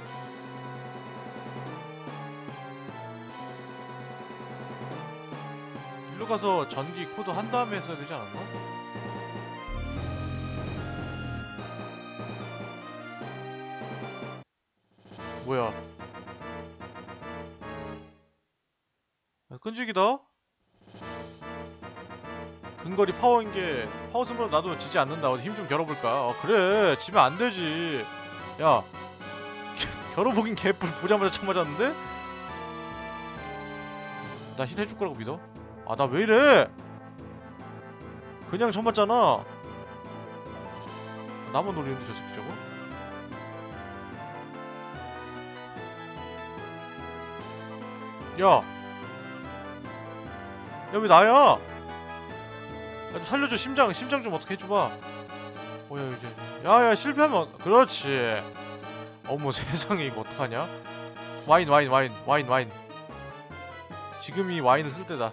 일로 가서 전기 코드 한 다음에 했어야 되지 않았나? 뭐야 아, 끈질기다? 근거리 파워인 게 파워 쓰면 나도 지지 않는다 어디 힘 좀 겨뤄볼까 어 그래 지면 안되지 야 겨뤄보긴 개뿔 보자마자 쳐 맞았는데? 나 힐 해줄 거라고 믿어? 아 나 왜 이래 그냥 쳐 맞잖아 나만 노리는데 저 새끼 저거? 야! 야 왜 나야? 야 좀 살려줘. 심장 심장 좀 어떻게 해줘봐. 뭐야 이제. 야야 실패하면 그렇지. 어머 세상에 이거 어떡하냐? 와인 와인 와인 와인 와인. 지금이 와인을 쓸 때다.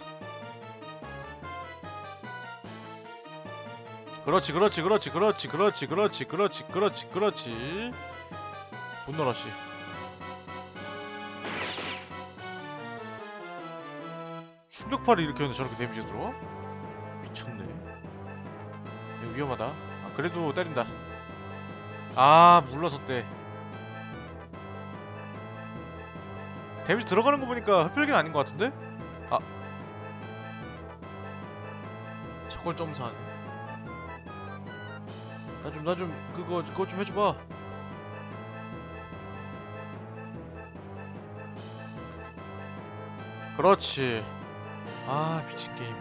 그렇지 그렇지 그렇지 그렇지 그렇지 그렇지 그렇지 그렇지 그렇지. 분노러시. 충격파를 일으켰는데 저렇게 데미지가 들어와? 미쳤네. 이거 위험하다. 아 그래도 때린다. 아 물러섰대. 데미지 들어가는 거 보니까 흡혈귀는 아닌 것 같은데? 아 저걸 점사하네. 나 좀 나 좀 그거 그거 좀 해줘봐. 그렇지. 아 미친 게임.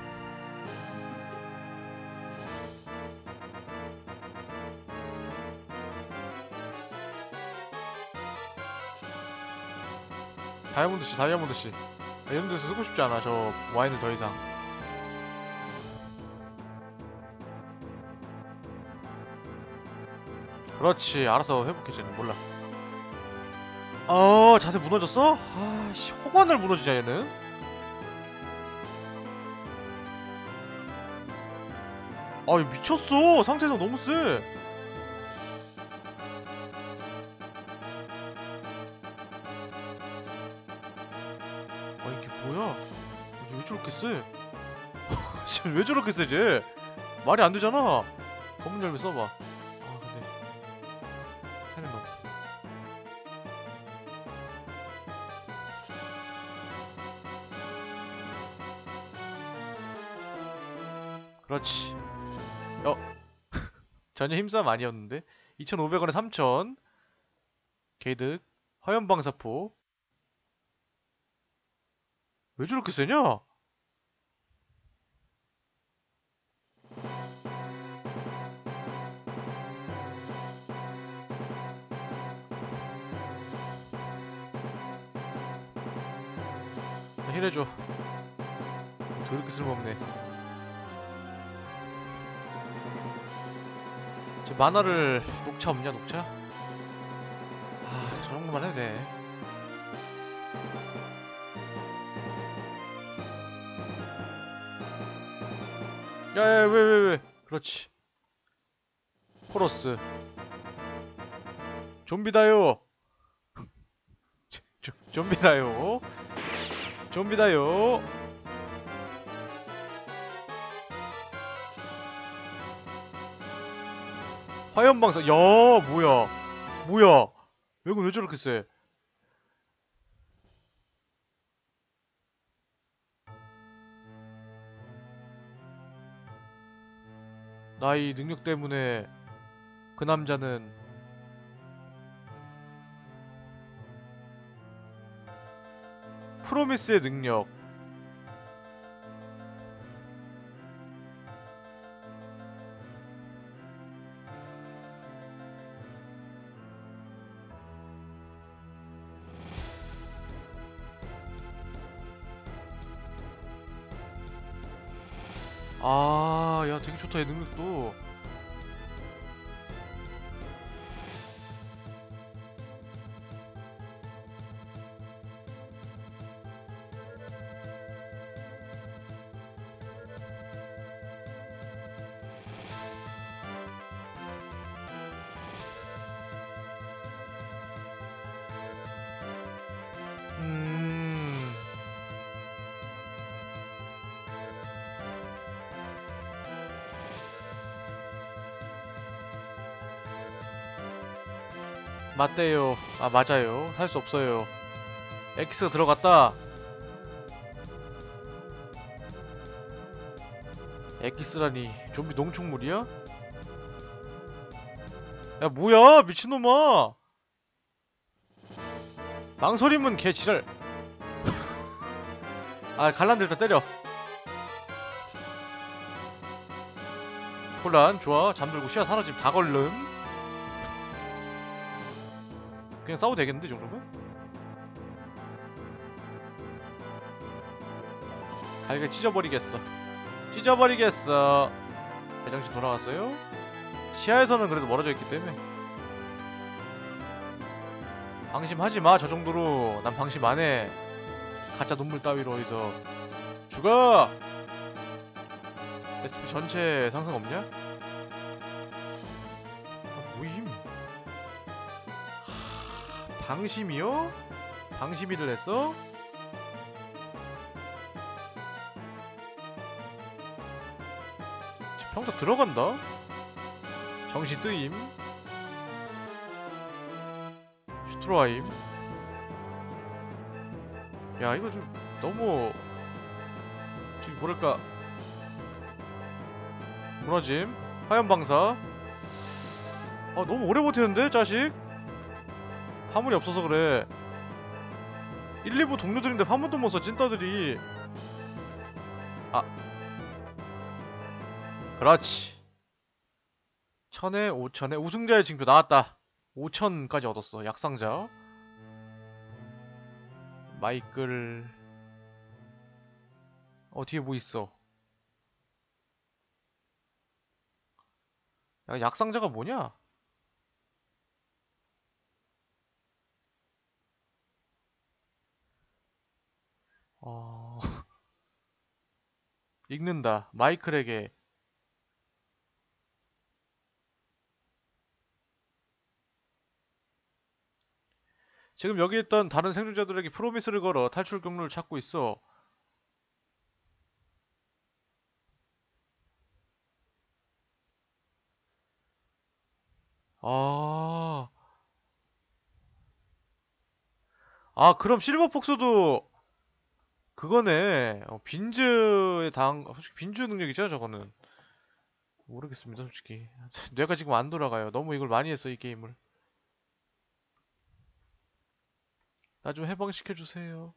다이아몬드씨 다이아몬드씨. 아, 이런 데서 쓰고 싶지 않아 저 와인을 더 이상. 그렇지. 알아서 회복해. 쟤는 몰라. 어 자세 무너졌어? 아씨 호관을 무너지자 얘는. 아 이거 미쳤어. 상태에서 너무 세. 아 이게 뭐야? 이게 왜 저렇게 세? 지금 왜 저렇게 세지? 말이 안 되잖아. 검은 열매 써봐. 아 근데 해는 놈. 그렇지. 어 전혀 힘싸움 아니었는데. 이천오백 원에 삼천. 개득. 화염방사포. 왜 저렇게 세냐? 힐해줘. 더럽게 쓸모없네. 저 만화를 녹차 없냐 녹차? 아, 저 정도만 해도 돼. 야야 왜 왜 왜? 그렇지. 코러스. 좀비다요. 좀, 좀비다요. 좀비다요. 화염방사. 야 뭐야? 뭐야? 이거 왜 저렇게 세? 나 이 능력 때문에 그 남자는 프로미스의 능력. 아, 야, 되게 좋다, 이 능력도. 음. 맞대요. 아, 맞아요. 살 수 없어요. X가 들어갔다. X라니. 좀비 농축물이야? 야, 뭐야, 미친놈아. 망설임은 개 지랄. 아, 갈란들 다 때려. 혼란, 좋아. 잠들고 시야 사라짐 다 걸름. 그냥 싸워도 되겠는데 이 정도면? 갈게 찢어버리겠어. 찢어버리겠어. 배정신 돌아왔어요? 시야에서는 그래도 멀어져 있기 때문에 방심하지마. 저 정도로 난 방심 안해. 가짜 눈물 따위로 어디서 죽어! 에스피 전체 상승 없냐? 아, 모임? 하... 방심이요? 방심이를 했어? 평타 들어간다? 정신 뜨임. 슈트로아임. 야 이거 좀 너무 저기 뭐랄까 무너짐. 화염방사. 아 너무 오래 버티는데 자식? 화물이 없어서 그래. 일, 이 부 동료들인데 화물도 못써 찐따들이. 아 그렇지. 천에 오천에 우승자의 징표 나왔다. 오천까지 얻었어. 약상자. 마이클. 어 뒤에 뭐 있어? 야, 약상자가 뭐냐? 어... 읽는다. 마이클에게. 지금 여기 있던 다른 생존자들에게 프로미스를 걸어 탈출 경로를 찾고 있어. 아... 아 그럼 실버폭스도 그거네. 어, 빈즈에 당 솔직히 빈즈 능력이죠 저거는. 모르겠습니다 솔직히. 뇌가 지금 안 돌아가요. 너무 이걸 많이 했어 이 게임을. 나 좀 해방시켜주세요.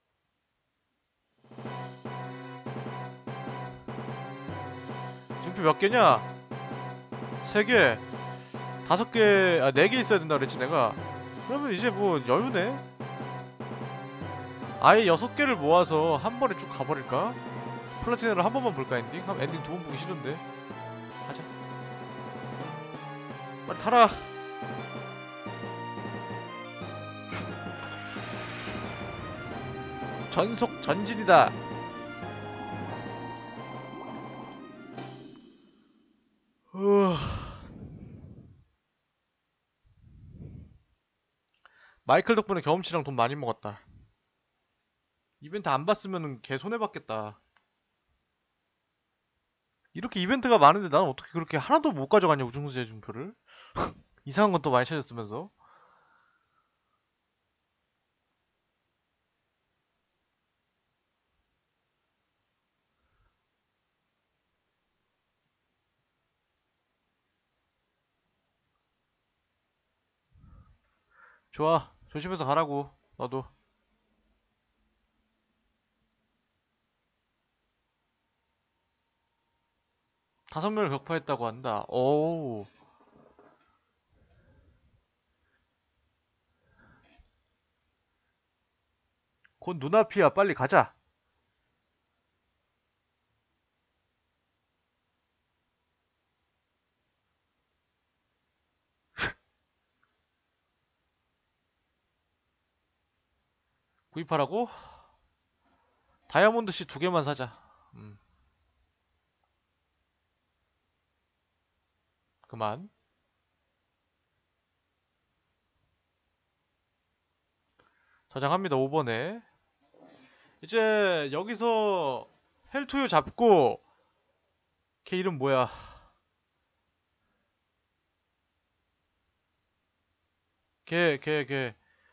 증표 몇 개냐? 세 개, 다섯 개, 아, 네 개 있어야 된다 그랬지 내가. 그러면 이제 뭐 여유네? 아예 여섯 개를 모아서 한 번에 쭉 가버릴까? 플라티나를 한 번만 볼까 엔딩? 한 엔딩 두 번 보기 싫은데. 가자. 빨리 타라. 전속 전진이다. 후... 마이클 덕분에 경험치랑 돈 많이 먹었다. 이벤트 안 봤으면 개 손해봤겠다. 이렇게 이벤트가 많은데 나는 어떻게 그렇게 하나도 못 가져가냐 우승수제 증표를. 이상한 것도 많이 찾았으면서. 좋아 조심해서 가라고 너도. 다섯 명을 격파했다고 한다. 오우. 곧 눈앞이야. 빨리 가자. 구입하라고? 다이아몬드 씨 두 개만 사자. 음. 그만. 저장합니다. 오 번에. 이제 여기서 헬투유 잡고 걔 이름 뭐야? 걔 걔 걔.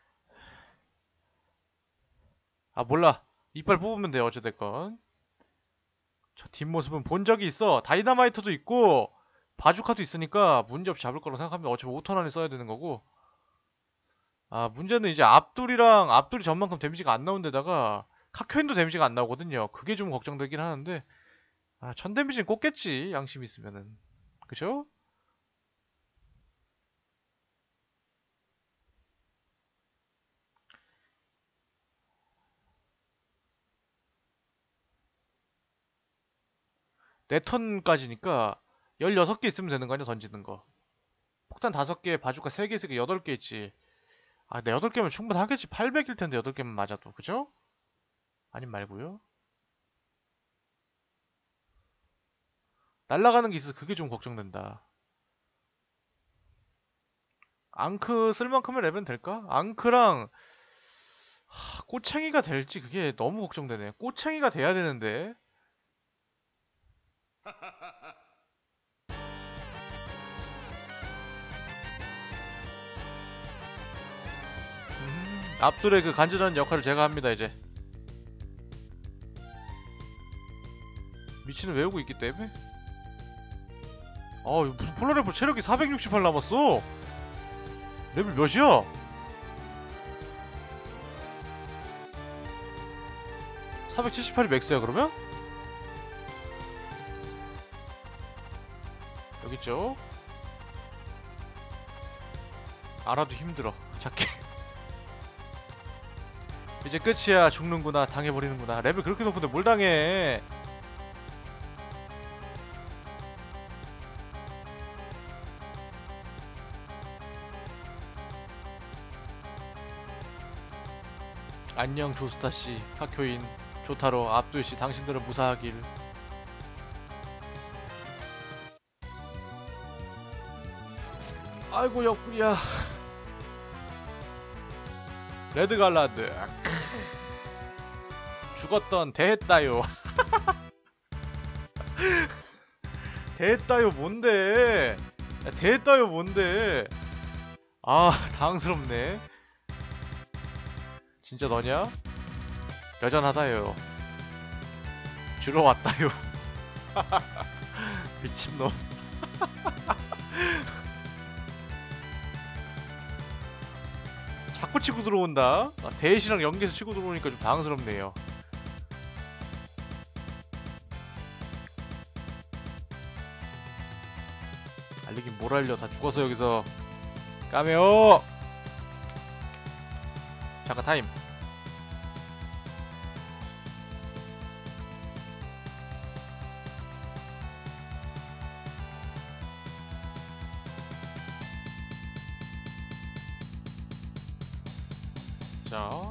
아 몰라. 이빨 뽑으면 돼 어찌됐건. 저 뒷모습은 본 적이 있어. 다이너마이트도 있고 바주카도 있으니까 문제없이 잡을 거라고 생각합니다. 어차피 오 턴 안에 써야 되는 거고. 아 문제는 이제 앞둘이랑 앞둘이 전만큼 데미지가 안 나온 데다가 카큐엔도 데미지가 안 나오거든요. 그게 좀 걱정되긴 하는데 아 천 데미지는 꽂겠지 양심 있으면은. 그죠? 네 턴까지니까 열여섯 개 있으면 되는 거 아니야, 던지는 거. 폭탄 다섯 개, 바주카 세 개 있으니까 여덟 개 있지. 아, 내 여덟 개면 충분하겠지. 팔백일 텐데 여덟 개면 맞아도. 그죠? 아님 말고요. 날아가는 게 있어서 그게 좀 걱정된다. 앙크 쓸 만큼의 레벨은 될까? 앙크랑 하, 꼬챙이가 될지 그게 너무 걱정되네. 꼬챙이가 돼야 되는데. 음, 앞둘의 그 간지나는 역할을 제가 합니다 이제. 미치는 외우고 있기 때문에. 아, 이거 무슨 폴라레프 체력이 사백육십팔 남았어. 레벨 몇이야? 사백칠십팔이 맥스야 그러면? 여기있죠. 알아도 힘들어 찾기. 이제 끝이야. 죽는구나. 당해버리는구나. 레벨 그렇게 높은데 뭘 당해. 안녕 조스타씨, 카쿄인, 조타로, 압두씨, 당신들은 무사하길. 아이고 역부야. 레드갈라드 죽었던 대했다요. 대했다요 뭔데? 야, 대했다요 뭔데? 아 당스럽네. 진짜 너냐? 여전하다요. 주러 왔다요. 미친놈. 자꾸 치고 들어온다. 아, 대시랑 연계해서 치고 들어오니까 좀 당황스럽네요. 알리긴 뭘 알려. 다 죽어서 여기서. 까메오. 잠깐 타임. 자,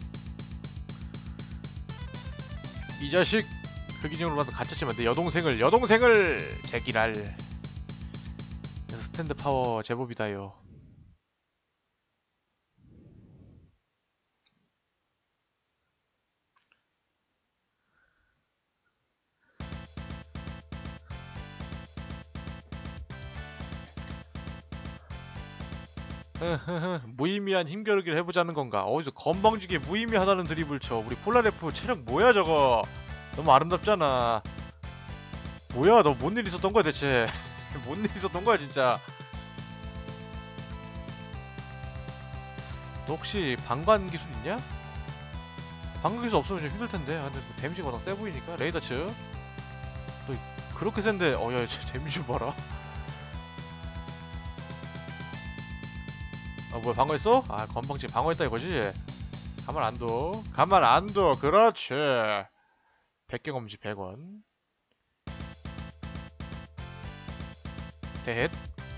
이 자식 흑인형으로 봐도 갇혔지만 내 여동생을 여동생을 제기랄. 스탠드 파워 제법이다요. 무의미한 힘겨루기를 해보자는 건가? 어디서 건방지게 무의미하다는 드립을 쳐. 우리 폴라레프 체력 뭐야 저거? 너무 아름답잖아. 뭐야 너 뭔 일 있었던 거야 대체? 뭔 일 있었던 거야 진짜? 너 혹시 방관 기술 있냐? 방관 기술 없으면 좀 힘들 텐데. 아, 근데 뭐 데미지가 워낙 세 보이니까. 레이더츠. 너 그렇게 센데, 어야 데미지 좀 봐라. 아 뭐야 방어했어? 아 건방지 방어했다 이거지? 가만 안 둬. 가만 안 둬. 그렇지. 백개 검지 백 원. 대헷.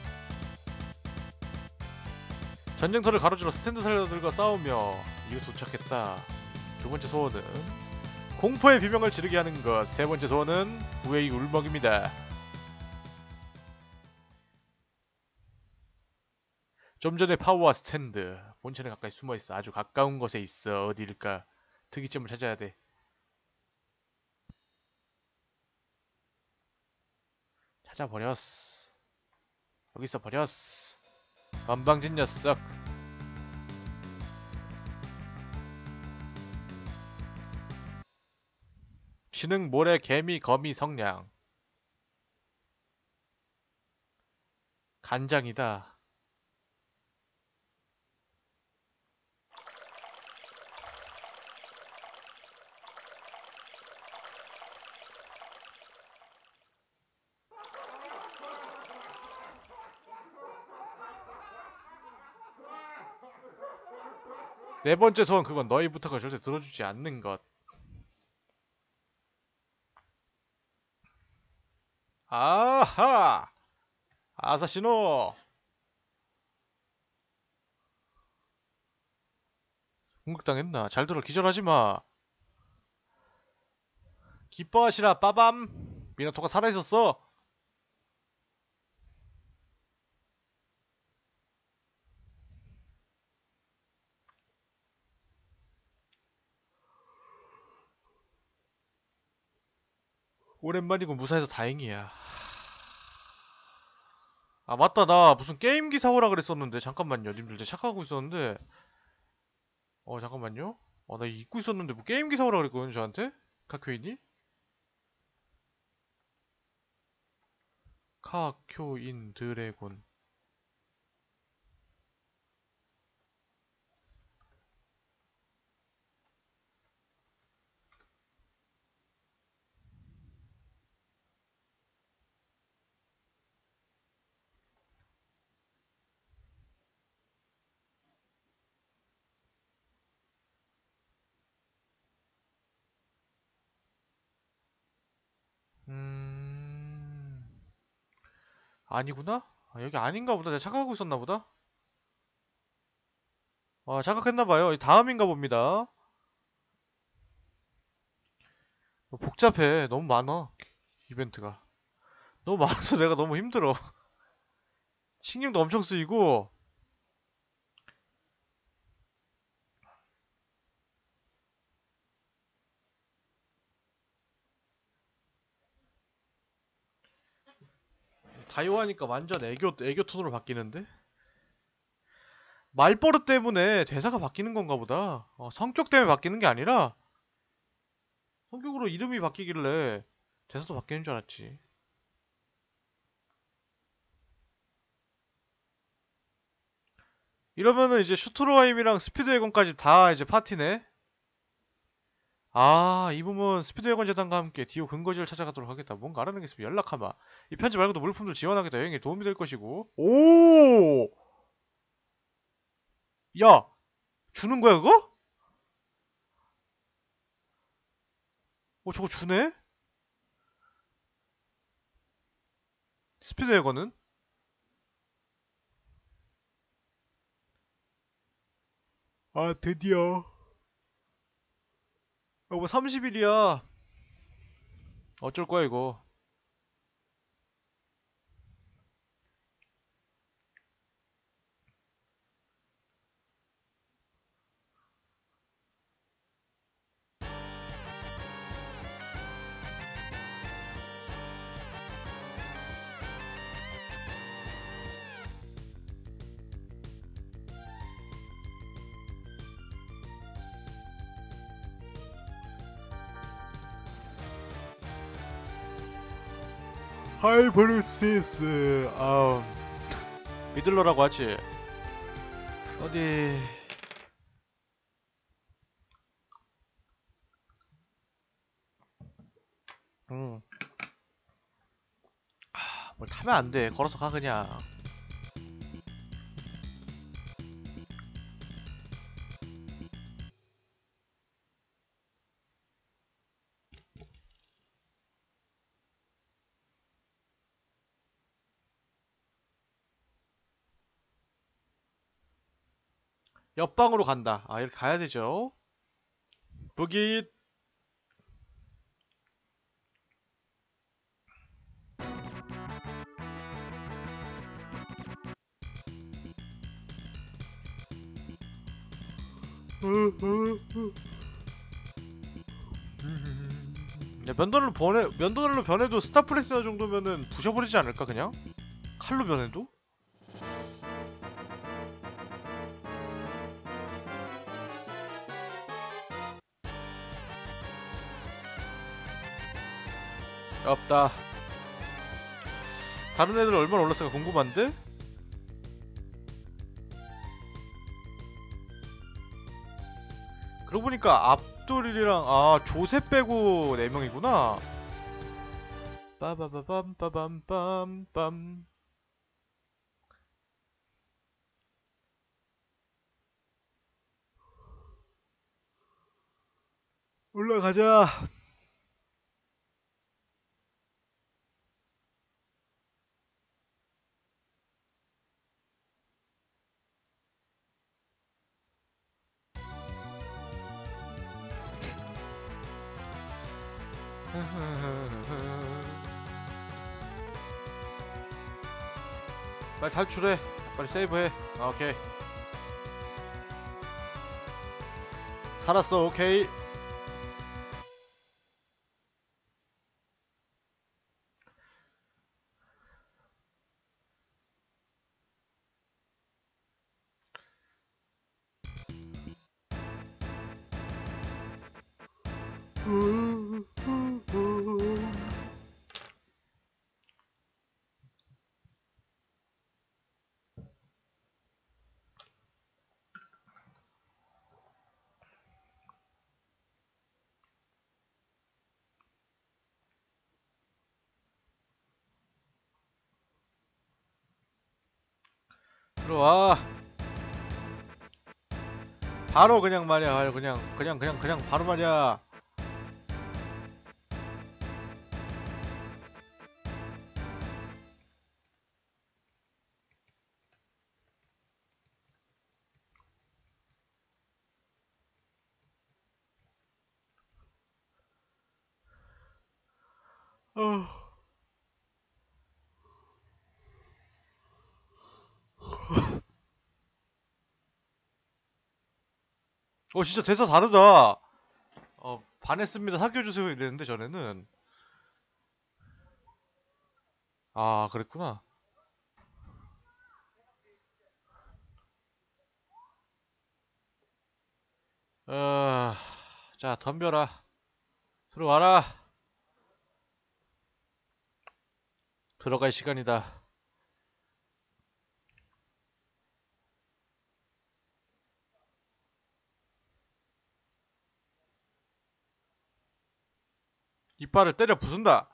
전쟁터를 가로질러 스탠드 살려들과 싸우며 이거 도착했다. 두 번째 소원은 공포의 비명을 지르게 하는 것. 세 번째 소원은 후웨이 울먹입니다. 좀 전에 파워와 스탠드. 본체는 가까이 숨어있어. 아주 가까운 곳에 있어. 어디일까? 특이점을 찾아야 돼. 찾아버렸어. 여기 있어 버렸어. 건방진 녀석. 신흥 모래 개미 거미 성냥. 간장이다. 네 번째 소원 그건 너희 부탁을 절대 들어주지 않는 것. 아하! 아사시노! 공격당했나? 잘 들어, 기절하지마. 기뻐하시라, 빠밤! 미나토가 살아있었어! 오랜만이고 무사해서 다행이야. 아, 맞다. 나 무슨 게임기 사오라 그랬었는데. 잠깐만요. 님들, 제가 착각하고 있었는데. 어, 잠깐만요. 어, 나 잊고 있었는데 뭐 게임기 사오라 그랬거든, 저한테? 카큐인이? 카큐인 드래곤. 음... 아니구나? 아, 여기 아닌가 보다. 내가 착각하고 있었나 보다. 아, 착각했나봐요. 다음인가 봅니다. 복잡해. 너무 많아. 이벤트가. 너무 많아서 내가 너무 힘들어. 신경도 엄청 쓰이고. 다이오하니까 완전 애교, 애교 톤으로 바뀌는데? 말버릇 때문에 대사가 바뀌는 건가 보다. 어, 성격 때문에 바뀌는 게 아니라 성격으로 이름이 바뀌길래 대사도 바뀌는 줄 알았지. 이러면은 이제 슈트로와임이랑 스피드웨건까지 다 이제 파티네. 아, 이 부분 스피드웨건 재단과 함께 디오 근거지를 찾아가도록 하겠다. 뭔가 알아낸 게 있으면 연락하마. 이 편지 말고도 물품들 지원하겠다. 여행에 도움이 될 것이고. 오! 야! 주는 거야, 그거? 어, 저거 주네? 스피드웨건은? 아, 드디어. 어, 뭐 삼십 일이야. 어쩔 거야, 이거. 하이버루시스. 아우. 미들러라고 하지. 어디. 응. 아, 뭘 타면 안 돼. 걸어서 가, 그냥. 옆방으로 간다. 아, 이렇게 가야 되죠. 부깃. 야, 면도날로 변해, 면도날로 변해도 스타프레스나 정도면은 부셔버리지 않을까, 그냥? 칼로 변해도? 없다. 다른 애들 얼마나 올랐을까 궁금한데? 그러고 보니까 압돌이랑, 아, 조세 빼고 네 명이구나. 빠바바밤, 빠밤, 빰빰. 올라가자. 빨리 탈출해. 빨리 세이브해. 아, 오케이. 살았어. 오케이. 들어와. 바로 그냥 말이야. 그냥 그냥 그냥 그냥 바로 말이야. 어. 어, 진짜 대사 다르다. 어, 반했습니다. 사귀어주세요 이랬는데 전에는. 아, 그랬구나. 어, 자, 덤벼라. 들어와라. 들어갈 시간이다. 이빨을 때려 부순다.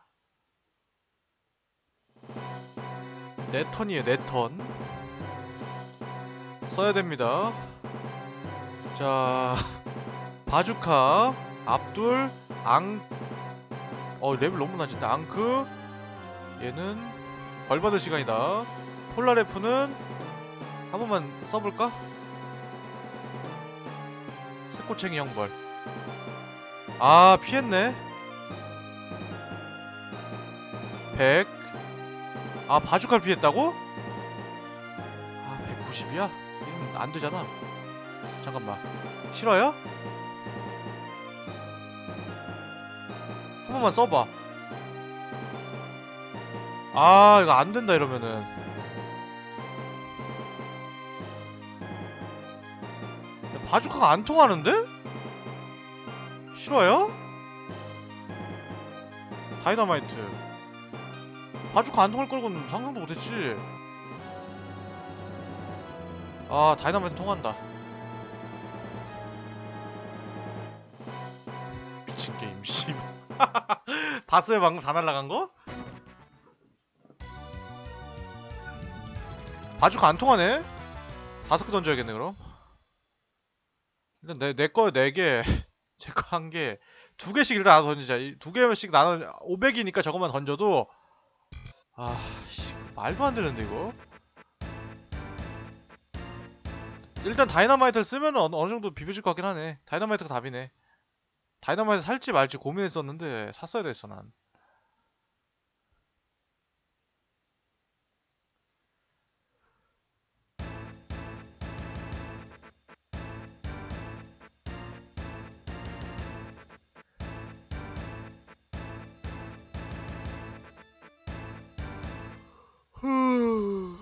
내 턴이에요, 내 턴. 써야 됩니다. 자, 바주카, 압둘, 앙, 어, 레벨 너무 낮은다. 앙크, 얘는 벌 받을 시간이다. 폴라레프는 한 번만 써볼까? 새꼬챙이 형벌. 아, 피했네. 백. 아, 바주카를 피했다고? 아, 백구십이야? 이건 안 되잖아. 잠깐만. 싫어요? 한 번만 써봐. 아, 이거 안 된다, 이러면은. 바주카가 안 통하는데? 싫어요? 다이너마이트. 바주카 안 통할 걸고는 상상도 못했지. 아, 다이너마이트 통한다. 미친 게임, 씨. 봤어요, 방금 다 날라간 거? 바주카 안 통하네? 다섯 개 던져야겠네, 그럼. 일단 내, 내 거 네 개, 제 거 한 개, 두 개씩 일단 나눠 던지자. 이 두 개씩 나눠, 오백이니까 저것만 던져도, 아, 씨, 말도 안 되는데, 이거? 일단 다이너마이트를 쓰면 어느, 어느 정도 비벼질 것 같긴 하네. 다이너마이트가 답이네. 다이너마이트 살지 말지 고민했었는데, 샀어야 됐어, 난. 후...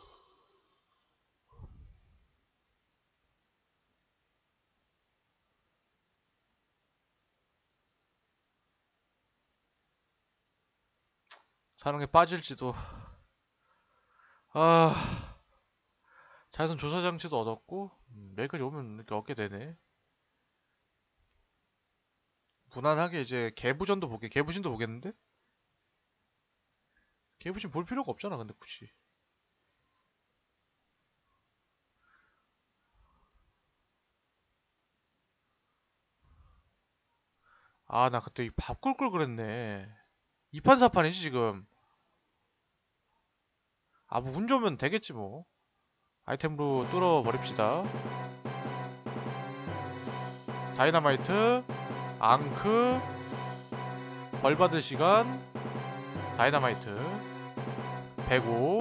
사는 게 빠질지도. 아, 자외선 조사 장치도 얻었고, 음, 여기까지 오면 이렇게 얻게 되네. 무난하게 이제 개부전도 보게, 개부신도 보겠는데? 개부신 볼 필요가 없잖아, 근데 굳이. 아, 나 그때 이 밥 꿀 걸 그랬네. 이 판 사 판이지, 지금. 아, 뭐 운 좋으면 되겠지, 뭐. 아이템으로 뚫어버립시다. 다이너마이트, 앙크, 벌 받을 시간 다이너마이트 백오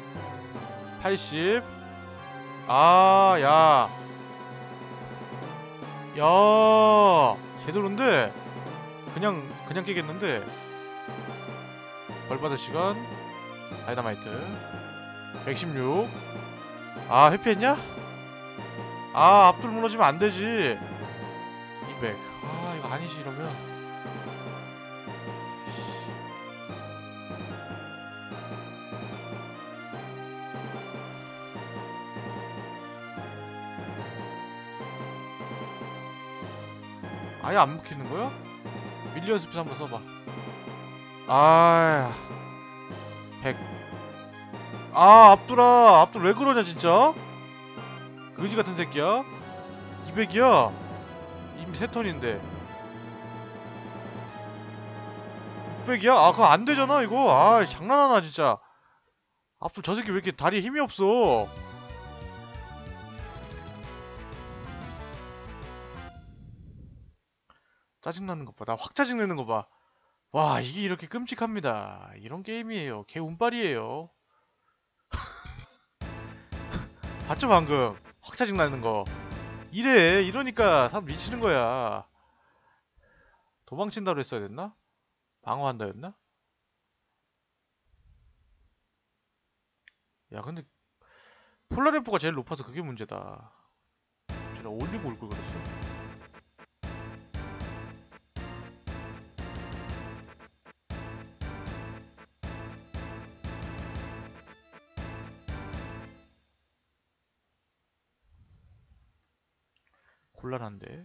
팔십. 아, 야. 야. 제대로인데? 그냥, 그냥 깨겠는데? 벌 받을 시간 다이너마이트 백십육. 아, 회피했냐? 아, 앞둘 무너지면 안 되지. 이백. 아, 이거 아니지, 이러면. 아예 안 먹히는 거야? 밀리언 스피드 한번 써봐. 아, 백. 아, 앞둘아. 앞둘 왜 그러냐, 진짜? 그지 같은 새끼야? 이백이야? 이미 세 턴인데. 육백이야? 아, 그거 안 되잖아, 이거. 아, 장난하나, 진짜. 앞둘 저 새끼 왜 이렇게 다리에 힘이 없어? 짜증나는 것 봐. 나 확 짜증내는 거 봐. 와, 이게 이렇게 끔찍합니다. 이런 게임이에요. 개 운빨이에요. 봤죠, 방금? 확 짜증나는 거. 이래. 이러니까 사람 미치는 거야. 도망친다고 했어야 됐나? 방어한다였나? 야, 근데 폴라레프가 제일 높아서 그게 문제다. 쟤네 올리고 올 걸 그랬어. 곤란한데.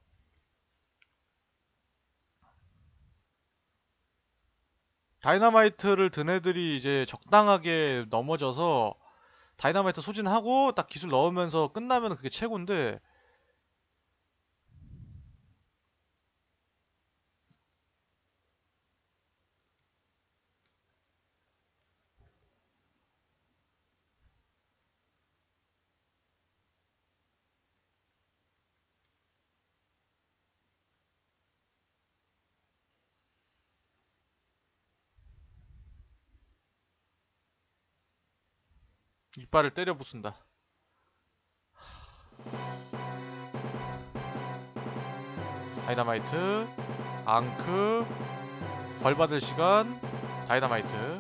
다이너마이트를 든 애들이 이제 적당하게 넘어져서 다이너마이트 소진하고 딱 기술 넣으면서 끝나면 그게 최고인데. 이빨을 때려 부순다. 다이너마이트, 앙크, 벌 받을 시간, 다이너마이트.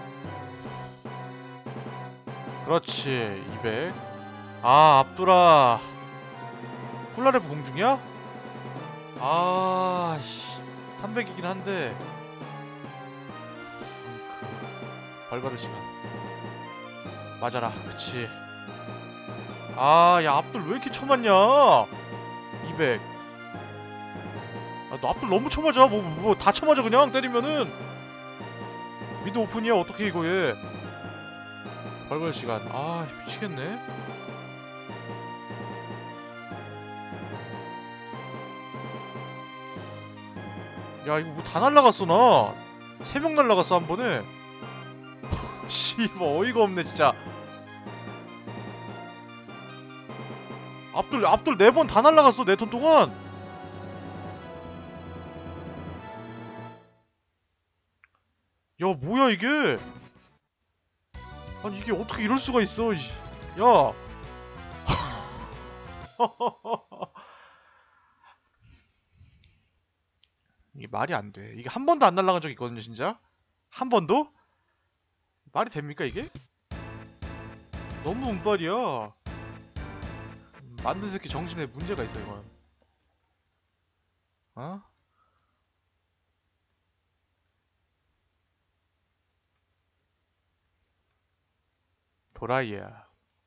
그렇지, 이백. 아, 앞두라. 폴라레프 공중이야? 아, 씨. 삼백이긴 한데. 앙크, 벌 받을 시간. 맞아라, 그치. 아, 야, 앞둘 왜 이렇게 쳐맞냐? 이백. 아, 너 앞둘 너무 쳐맞아. 뭐, 뭐, 다 쳐맞아, 그냥 때리면은. 미드 오픈이야, 어떻게 이거 얘. 벌벌 시간. 아, 미치겠네. 야, 이거 뭐 다 날라갔어, 나. 세 명 날라갔어, 한 번에. 씨발, 어이가 없네, 진짜. 앞돌, 앞돌 네 번 다 날라갔어, 네 턴 동안. 야, 뭐야, 이게. 아니, 이게 어떻게 이럴 수가 있어, 이씨. 야. 이게 말이 안 돼. 이게 한 번도 안 날라간 적 있거든요, 진짜. 한 번도? 말이 됩니까, 이게? 너무 운빨이야. 만든 새끼 정신에 문제가 있어, 이건. 어? 도라이야.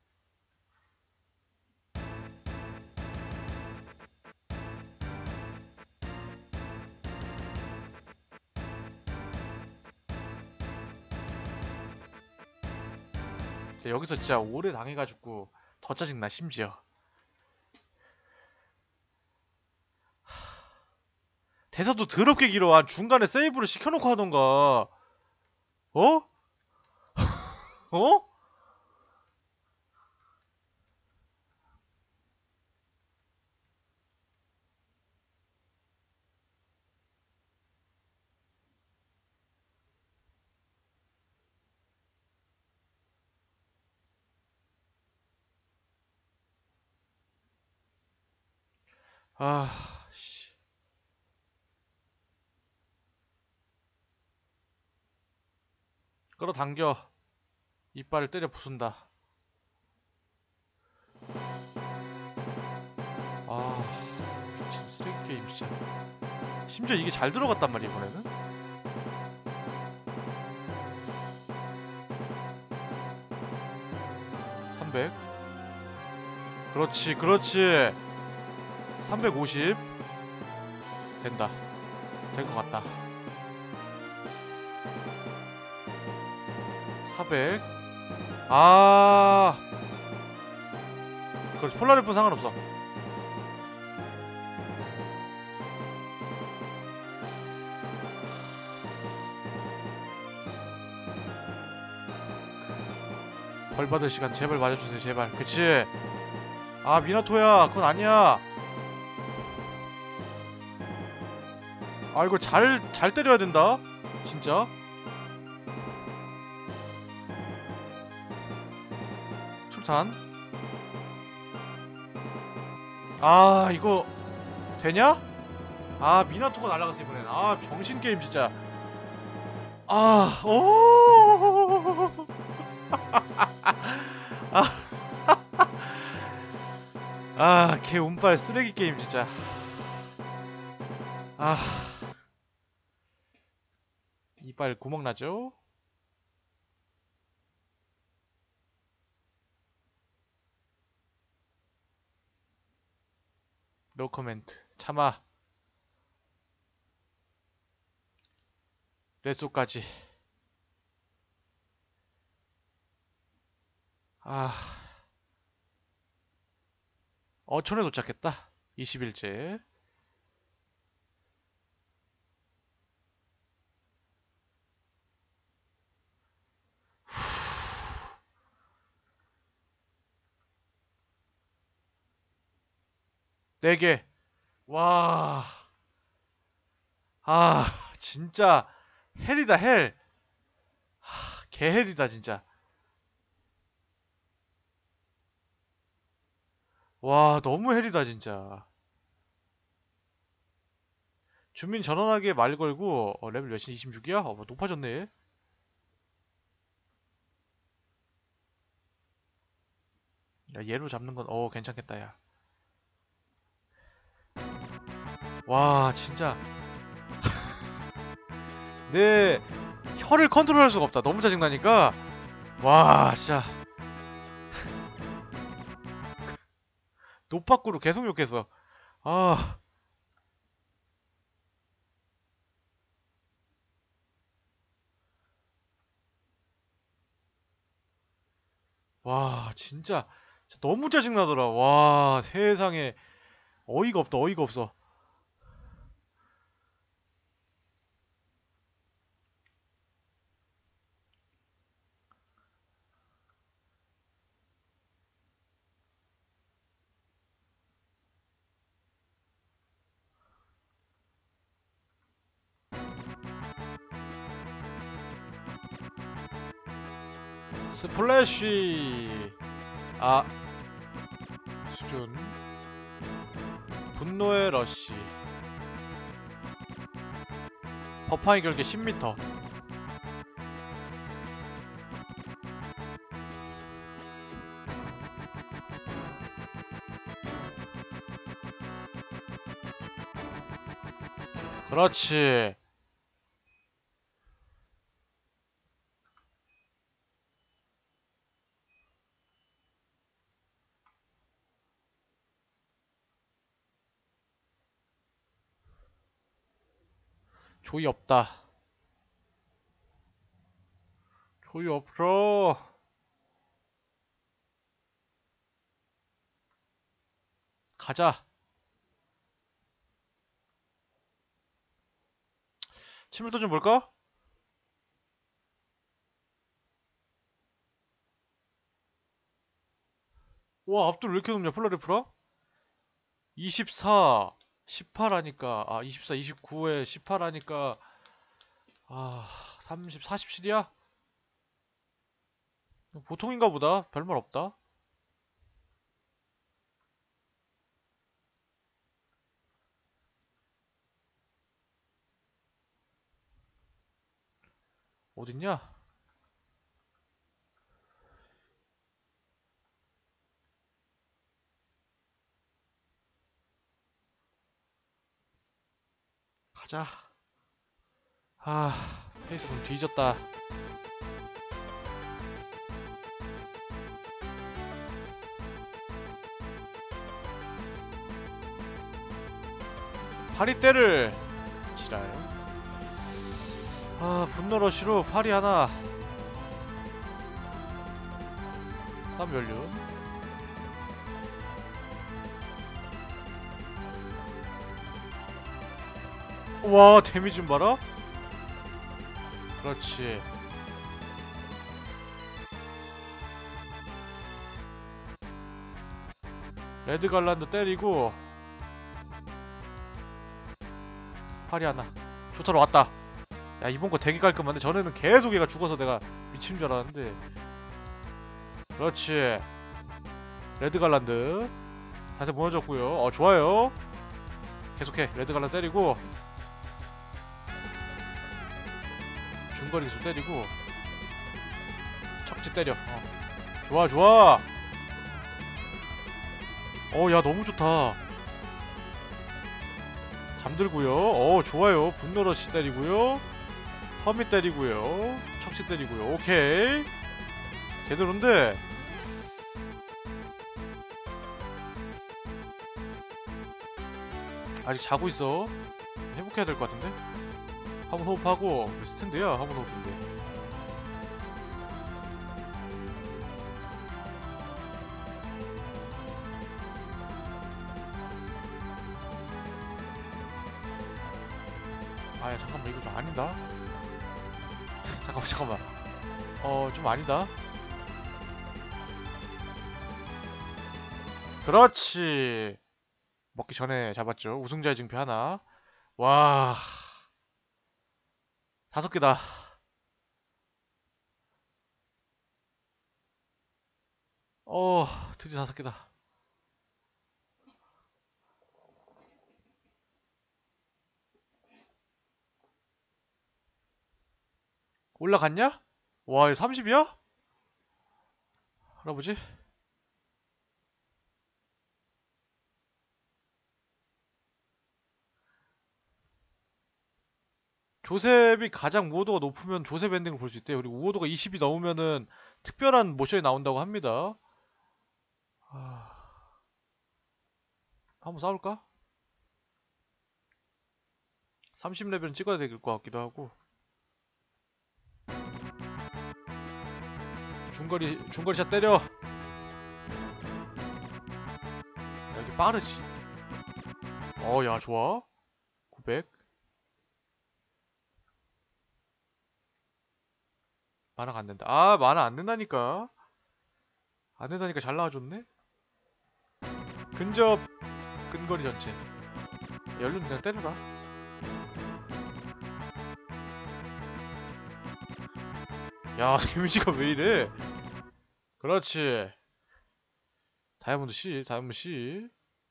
여기서 진짜 오래 당해가지고 더 짜증나, 심지어. 대사도 더럽게 길어. 한 중간에 세이브를 시켜놓고 하던가. 어? 어? 아, 씨. 끌어당겨. 이빨을 때려 부순다. 아, 미친 쓰레기 게임 진짜. 심지어 이게 잘 들어갔단 말이야 이번에는. 삼백. 그렇지, 그렇지. 삼백오십. 된다. 될 것 같다. 사백. 아, 그렇지. 폴라리프는 상관없어. 벌 받을 시간 제발 맞아주세요 제발. 그치. 아 미나토야 그건 아니야. 아 이거 잘 잘 때려야 된다 진짜. 출탄. 아 이거 되냐? 아 미나토가 날라갔어 이번엔. 아 병신게임 진짜. 아 오. 아, 아, 개 운빨 쓰레기 게임 진짜. 아, 이빨 구멍 나죠? 노 코멘트. 참아. 레쏘까지. 아, 어촌에 도착했다. 이십 일째. 네 개. 와. 아, 진짜 헬이다 헬. 하, 개헬이다 진짜. 와, 너무 헬이다 진짜. 주민 전원하게 말 걸고 어, 레벨 몇이 이십육이야? 어, 뭐 높아졌네. 야, 얘로 잡는 건 어, 괜찮겠다 야. 와, 진짜 내 혀를 컨트롤할 수가 없다. 너무 짜증나니까. 와, 진짜 노파꾸로 계속 욕했어. 아, 와, 진짜, 진짜 너무 짜증나더라. 와, 세상에 어이가 없다. 어이가 없어. 스플래시. 아, 수준. 분노의 러쉬. 버팡이 결계 십 미터. 그렇지. 조이 없다. 조이 없어. 가자. 침울도 좀 볼까? 와, 압도 왜 이렇게 높냐, 플라리프라? 이십사, 십팔 하니까, 아, 이십사, 이십구에 십팔 하니까, 아, 삼십, 사십칠이야? 보통인가 보다. 별말 없다. 어딨냐? 가자. 아, 페이스 좀 뒤졌다. 파리떼를 지랄. 아, 분노러쉬로 파리 하나. 쌈연륜. 와, 데미지 좀 봐라. 그렇지. 레드 갈란드 때리고 파리 하나. 조타로 왔다. 야, 이번 거 되게 깔끔한데 전에는 계속 얘가 죽어서 내가 미친 줄 알았는데. 그렇지. 레드 갈란드 자세 무너졌고요. 어, 좋아요. 계속해. 레드 갈란드 때리고 중거리 기술 때리고 척지 때려. 어. 좋아 좋아. 어, 야, 너무 좋다. 잠들고요. 어, 좋아요. 분노러시 때리고요. 허미 때리고요. 척지 때리고요. 오케이. 제대로인데. 아직 자고 있어. 회복해야 될 것 같은데. 화분 호흡하고. 스탠드야. 화분 호흡인데. 아야, 잠깐만, 이거 좀 아니다. 잠깐만 잠깐만. 어, 좀 아니다. 그렇지. 먹기 전에 잡았죠. 우승자의 증표 하나. 와, 다섯 개다. 어, 드디어 다섯 개다. 올라갔냐? 와, 삼십이야? 할아버지? 조셉이 가장 우호도가 높으면 조셉 엔딩을 볼 수 있대요. 그리고 우호도가 이십이 넘으면은 특별한 모션이 나온다고 합니다. 아... 한번 싸울까? 삼십 레벨은 찍어야 될 것 같기도 하고. 중거리, 중거리샷 때려! 여기 빠르지. 어, 야, 좋아. 구백. 만화가 안 된다. 아, 만화 안 된다니까. 안 된다니까 잘 나와줬네? 근접, 근거리 전체. 연륜 그냥 때려라. 야, 데미지가 왜 이래? 그렇지. 다이아몬드 C, 다이아몬드 C.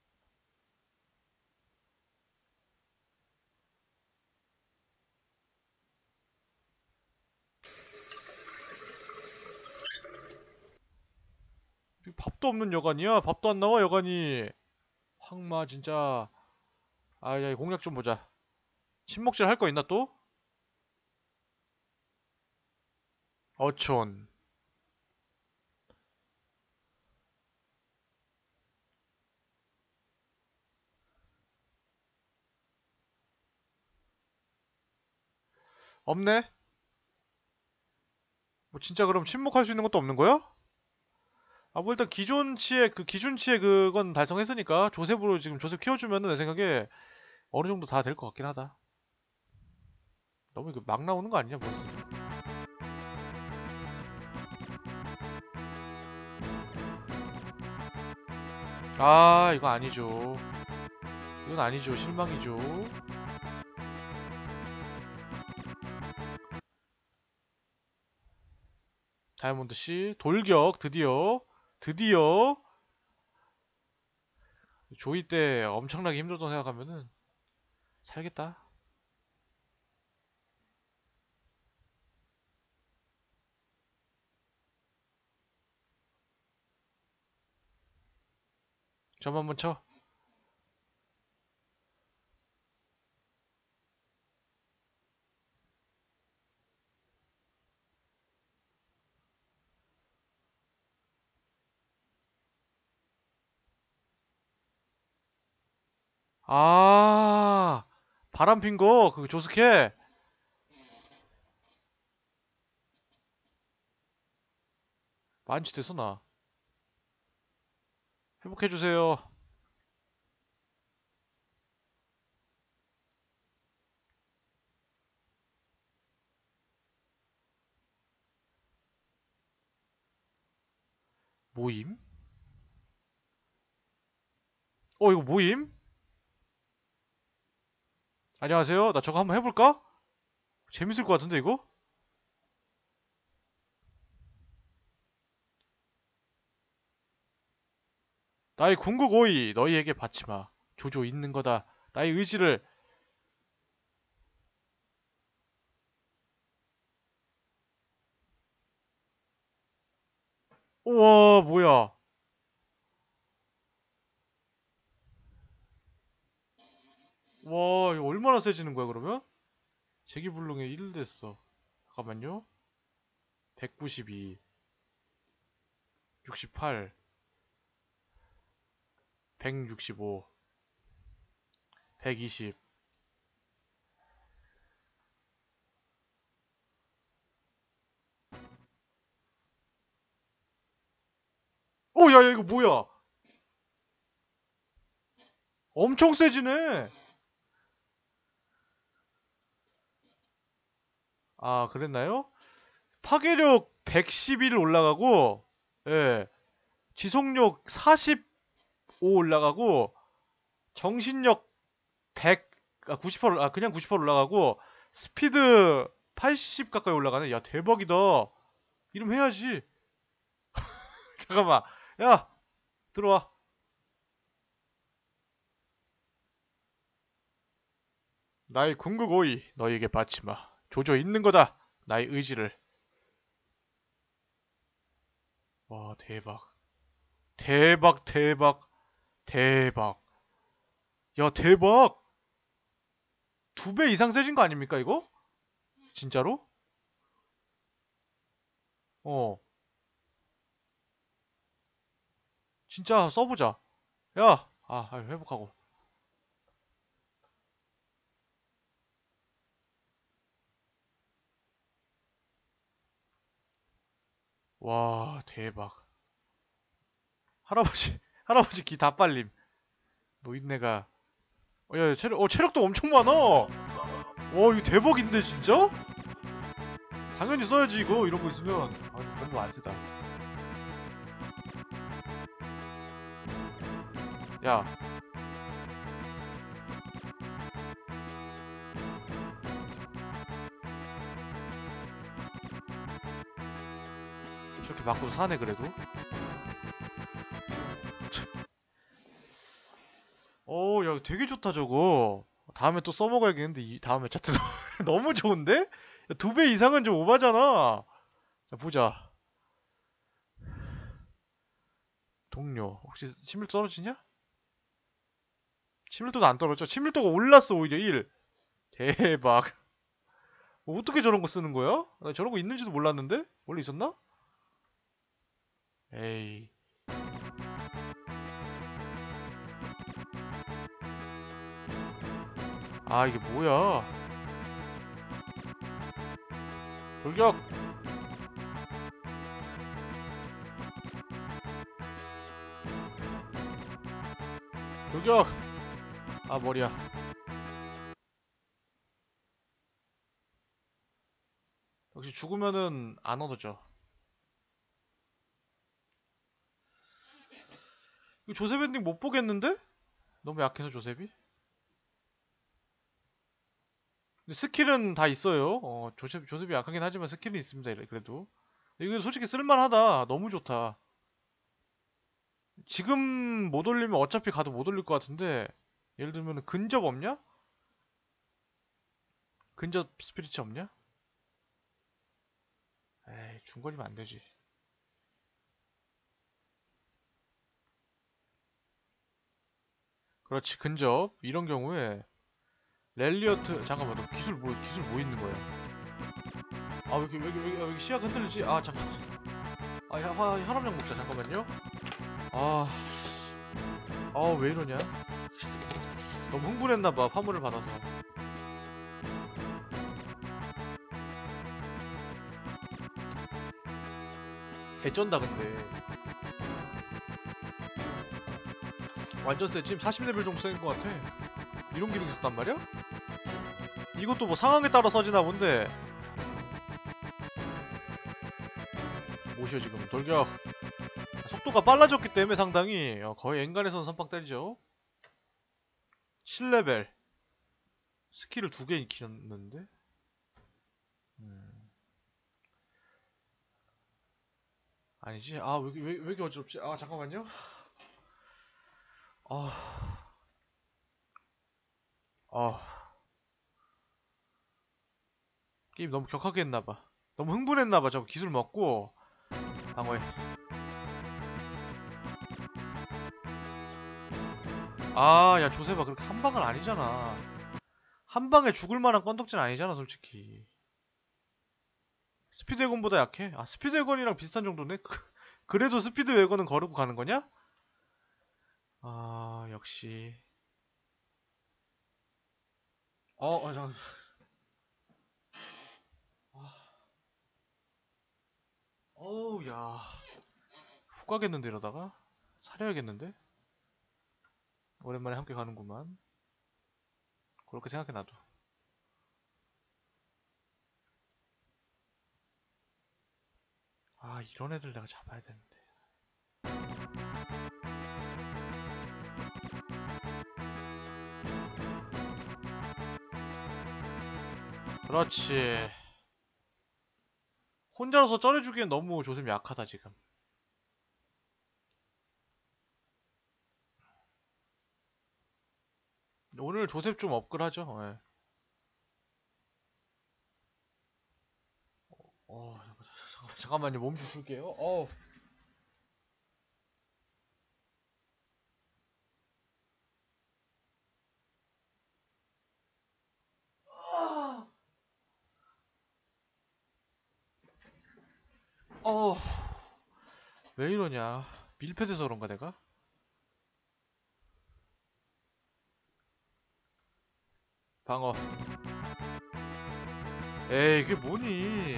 밥도 없는 여관이야? 밥도 안 나와, 여관이. 황마, 진짜. 아, 야, 공략 좀 보자. 침묵질 할 거 있나 또? 어촌. 없네? 뭐 진짜 그럼 침묵할 수 있는 것도 없는 거야? 아, 뭐 일단 기존치의 그 기준치의 그건 달성했으니까 조셉으로 지금 조셉 키워주면은 내 생각에 어느 정도 다 될 것 같긴 하다. 너무 이거 막 나오는 거 아니냐, 벌써. 아, 이거 아니죠. 이건 아니죠. 실망이죠. 다이아몬드 C 돌격 드디어 드디어 조이 때 엄청나게 힘들던 생각하면은 살겠다. 점 한번 쳐. 아, 바람 핀 거, 그거 조스케. 만치 됐어, 나. 회복해주세요. 모임? 어, 이거 모임? 안녕하세요. 나 저거 한번 해볼까? 재밌을 것 같은데, 이거? 나의 궁극 오이, 너희에게 바치마. 조조 있는 거다. 나의 의지를. 우와, 뭐야. 와, 이거 얼마나 세지는 거야, 그러면? 제기불능에 일 됐어. 잠깐만요. 백구십이, 육십팔, 백육십오, 백이십. 오, 야, 야, 이거 뭐야? 엄청 세지네. 아, 그랬나요? 파괴력 백십일 올라가고, 예, 지속력 사십오 올라가고, 정신력 백, 아, 구십 퍼센트, 아, 그냥 구십 퍼센트 올라가고, 스피드 팔십 가까이 올라가네. 야, 대박이다. 이름 해야지. 잠깐만. 야, 들어와. 나의 궁극 오이, 너에게 바치마. 조져 있는 거다. 나의 의지를. 와, 대박. 대박, 대박, 대박. 야, 대박. 두 배 이상 세진 거 아닙니까, 이거? 진짜로? 어. 진짜 써보자. 야! 아, 아, 회복하고. 와, 대박. 할아버지, 할아버지 기 다 빨림. 노인네가. 어, 야, 체력, 어, 체력도 엄청 많아! 와, 이거 대박인데, 진짜? 당연히 써야지, 이거. 이런 거 있으면. 아, 별로 안 쓰다. 야, 저렇게 맞고도 사네, 그래도. 어, 야, 되게 좋다, 저거. 다음에 또 써먹어야겠는데, 이 다음에 차트 너무 좋은데? 두 배 이상은 좀 오바잖아. 자, 보자. 동료. 혹시 친밀도 떨어지냐? 친밀도도 안 떨어져. 친밀도가 올랐어, 오히려 일. 대박. 어, 어떻게 저런 거 쓰는 거야? 나 저런 거 있는지도 몰랐는데? 원래 있었나? 에이. 아, 이게 뭐야. 돌격! 돌격! 아, 머리야. 역시 죽으면은 안 얻어져. 이거 조셉 엔딩 못 보겠는데? 너무 약해서 조셉이? 근데 스킬은 다 있어요. 어, 조셉, 조셉이 약하긴 하지만 스킬은 있습니다. 이래- 그래도. 이거 솔직히 쓸만하다. 너무 좋다. 지금 못 올리면 어차피 가도 못 올릴 것 같은데, 예를 들면 근접 없냐? 근접 스피릿이 없냐? 에이, 중거리면 안 되지. 그렇지, 근접. 이런 경우에 랠리어트. 잠깐만, 너 기술 뭐 기술 뭐 있는 거야? 아, 왜 이렇게 왜 이렇게 왜 이렇게, 왜 이렇게 시야가 흔들리지? 아, 잠깐. 아, 야, 아, 혈압약 먹자. 잠깐만요. 아, 아, 왜 이러냐? 너무 흥분했나봐, 화물을 받아서. 개쩐다, 근데. 완전 쎄. 지금 사십 레벨 정도 센 것 같아. 이런 기능이 있었단 말이야? 이것도 뭐 상황에 따라 써지나 본데. 뭐시여, 지금. 돌격. 속도가 빨라졌기 때문에 상당히 어, 거의 엔간에서는 선빵 때리죠. 칠 레벨. 스킬을 두 개 익혔는데? 음. 아니지? 아, 왜, 왜, 왜 이렇게 어지럽지? 아, 잠깐만요. 아, 아. 게임 너무 격하게 했나봐. 너무 흥분했나봐. 저거 기술 먹고. 방어해. 아, 야, 조세바, 그렇게 한 방은 아니잖아. 한 방에 죽을 만한 건덕지는 아니잖아, 솔직히. 스피드 웨건보다 약해? 아, 스피드 웨건이랑 비슷한 정도네? 그래도 스피드 웨건은 거르고 가는 거냐? 아, 역시. 어, 어, 잠깐. 어우, 야. 훅 가겠는데, 이러다가? 사려야겠는데? 오랜만에 함께 가는구만. 그렇게 생각해, 나도. 아, 이런 애들 내가 잡아야 되는데. 그렇지. 혼자서 쩔어주기엔 너무 조셉이 약하다, 지금. 오늘 조셉 좀 업글하죠? 예. 어, 잠깐만, 잠깐만요. 몸 좀 풀게요. 어. 어. 왜 이러냐. 밀팻에서 그런가, 내가? 방어. 에이, 이게 뭐니?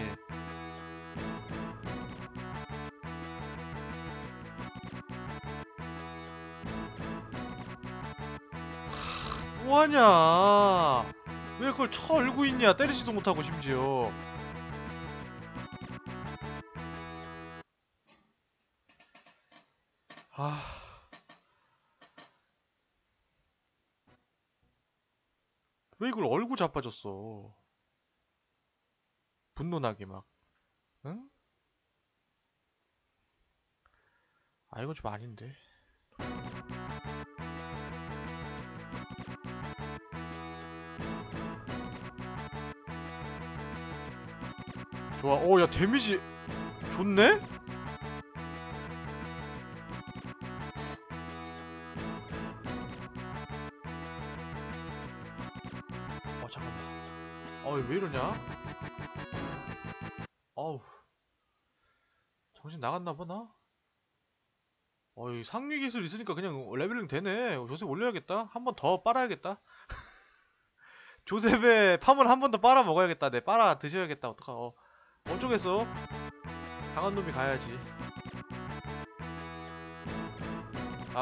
뭐하냐? 왜 그걸 쳐얼고 있냐? 때리지도 못하고 심지어. 아, 왜 이걸 얼고 자빠졌어? 분노나게 막. 응? 아, 이건 좀 아닌데. 좋아. 오, 야, 데미지 좋네? 어, 잠깐만. 어, 왜 이러냐? 어우, 정신 나갔나봐, 나? 어, 이 상위 기술 있으니까 그냥 레벨링 되네. 조셉 올려야겠다. 한 번 더 빨아야겠다. 조셉의 팜을 한 번 더 빨아 먹어야겠다. 네, 빨아 드셔야겠다. 어떡하, 어. 어쩌겠어? 강한 놈이 가야지. 아,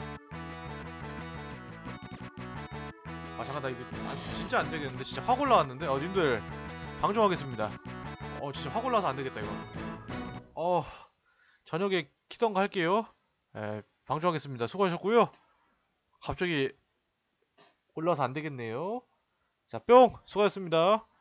아, 잠깐, 나 이거, 아, 진짜 안 되겠는데? 진짜 확 올라왔는데? 어, 님들, 방종하겠습니다. 어, 진짜 확 올라와서 안 되겠다, 이거. 어, 저녁에 키던가 할게요. 에, 방종하겠습니다. 수고하셨고요. 갑자기 올라와서 안 되겠네요. 자, 뿅! 수고하셨습니다.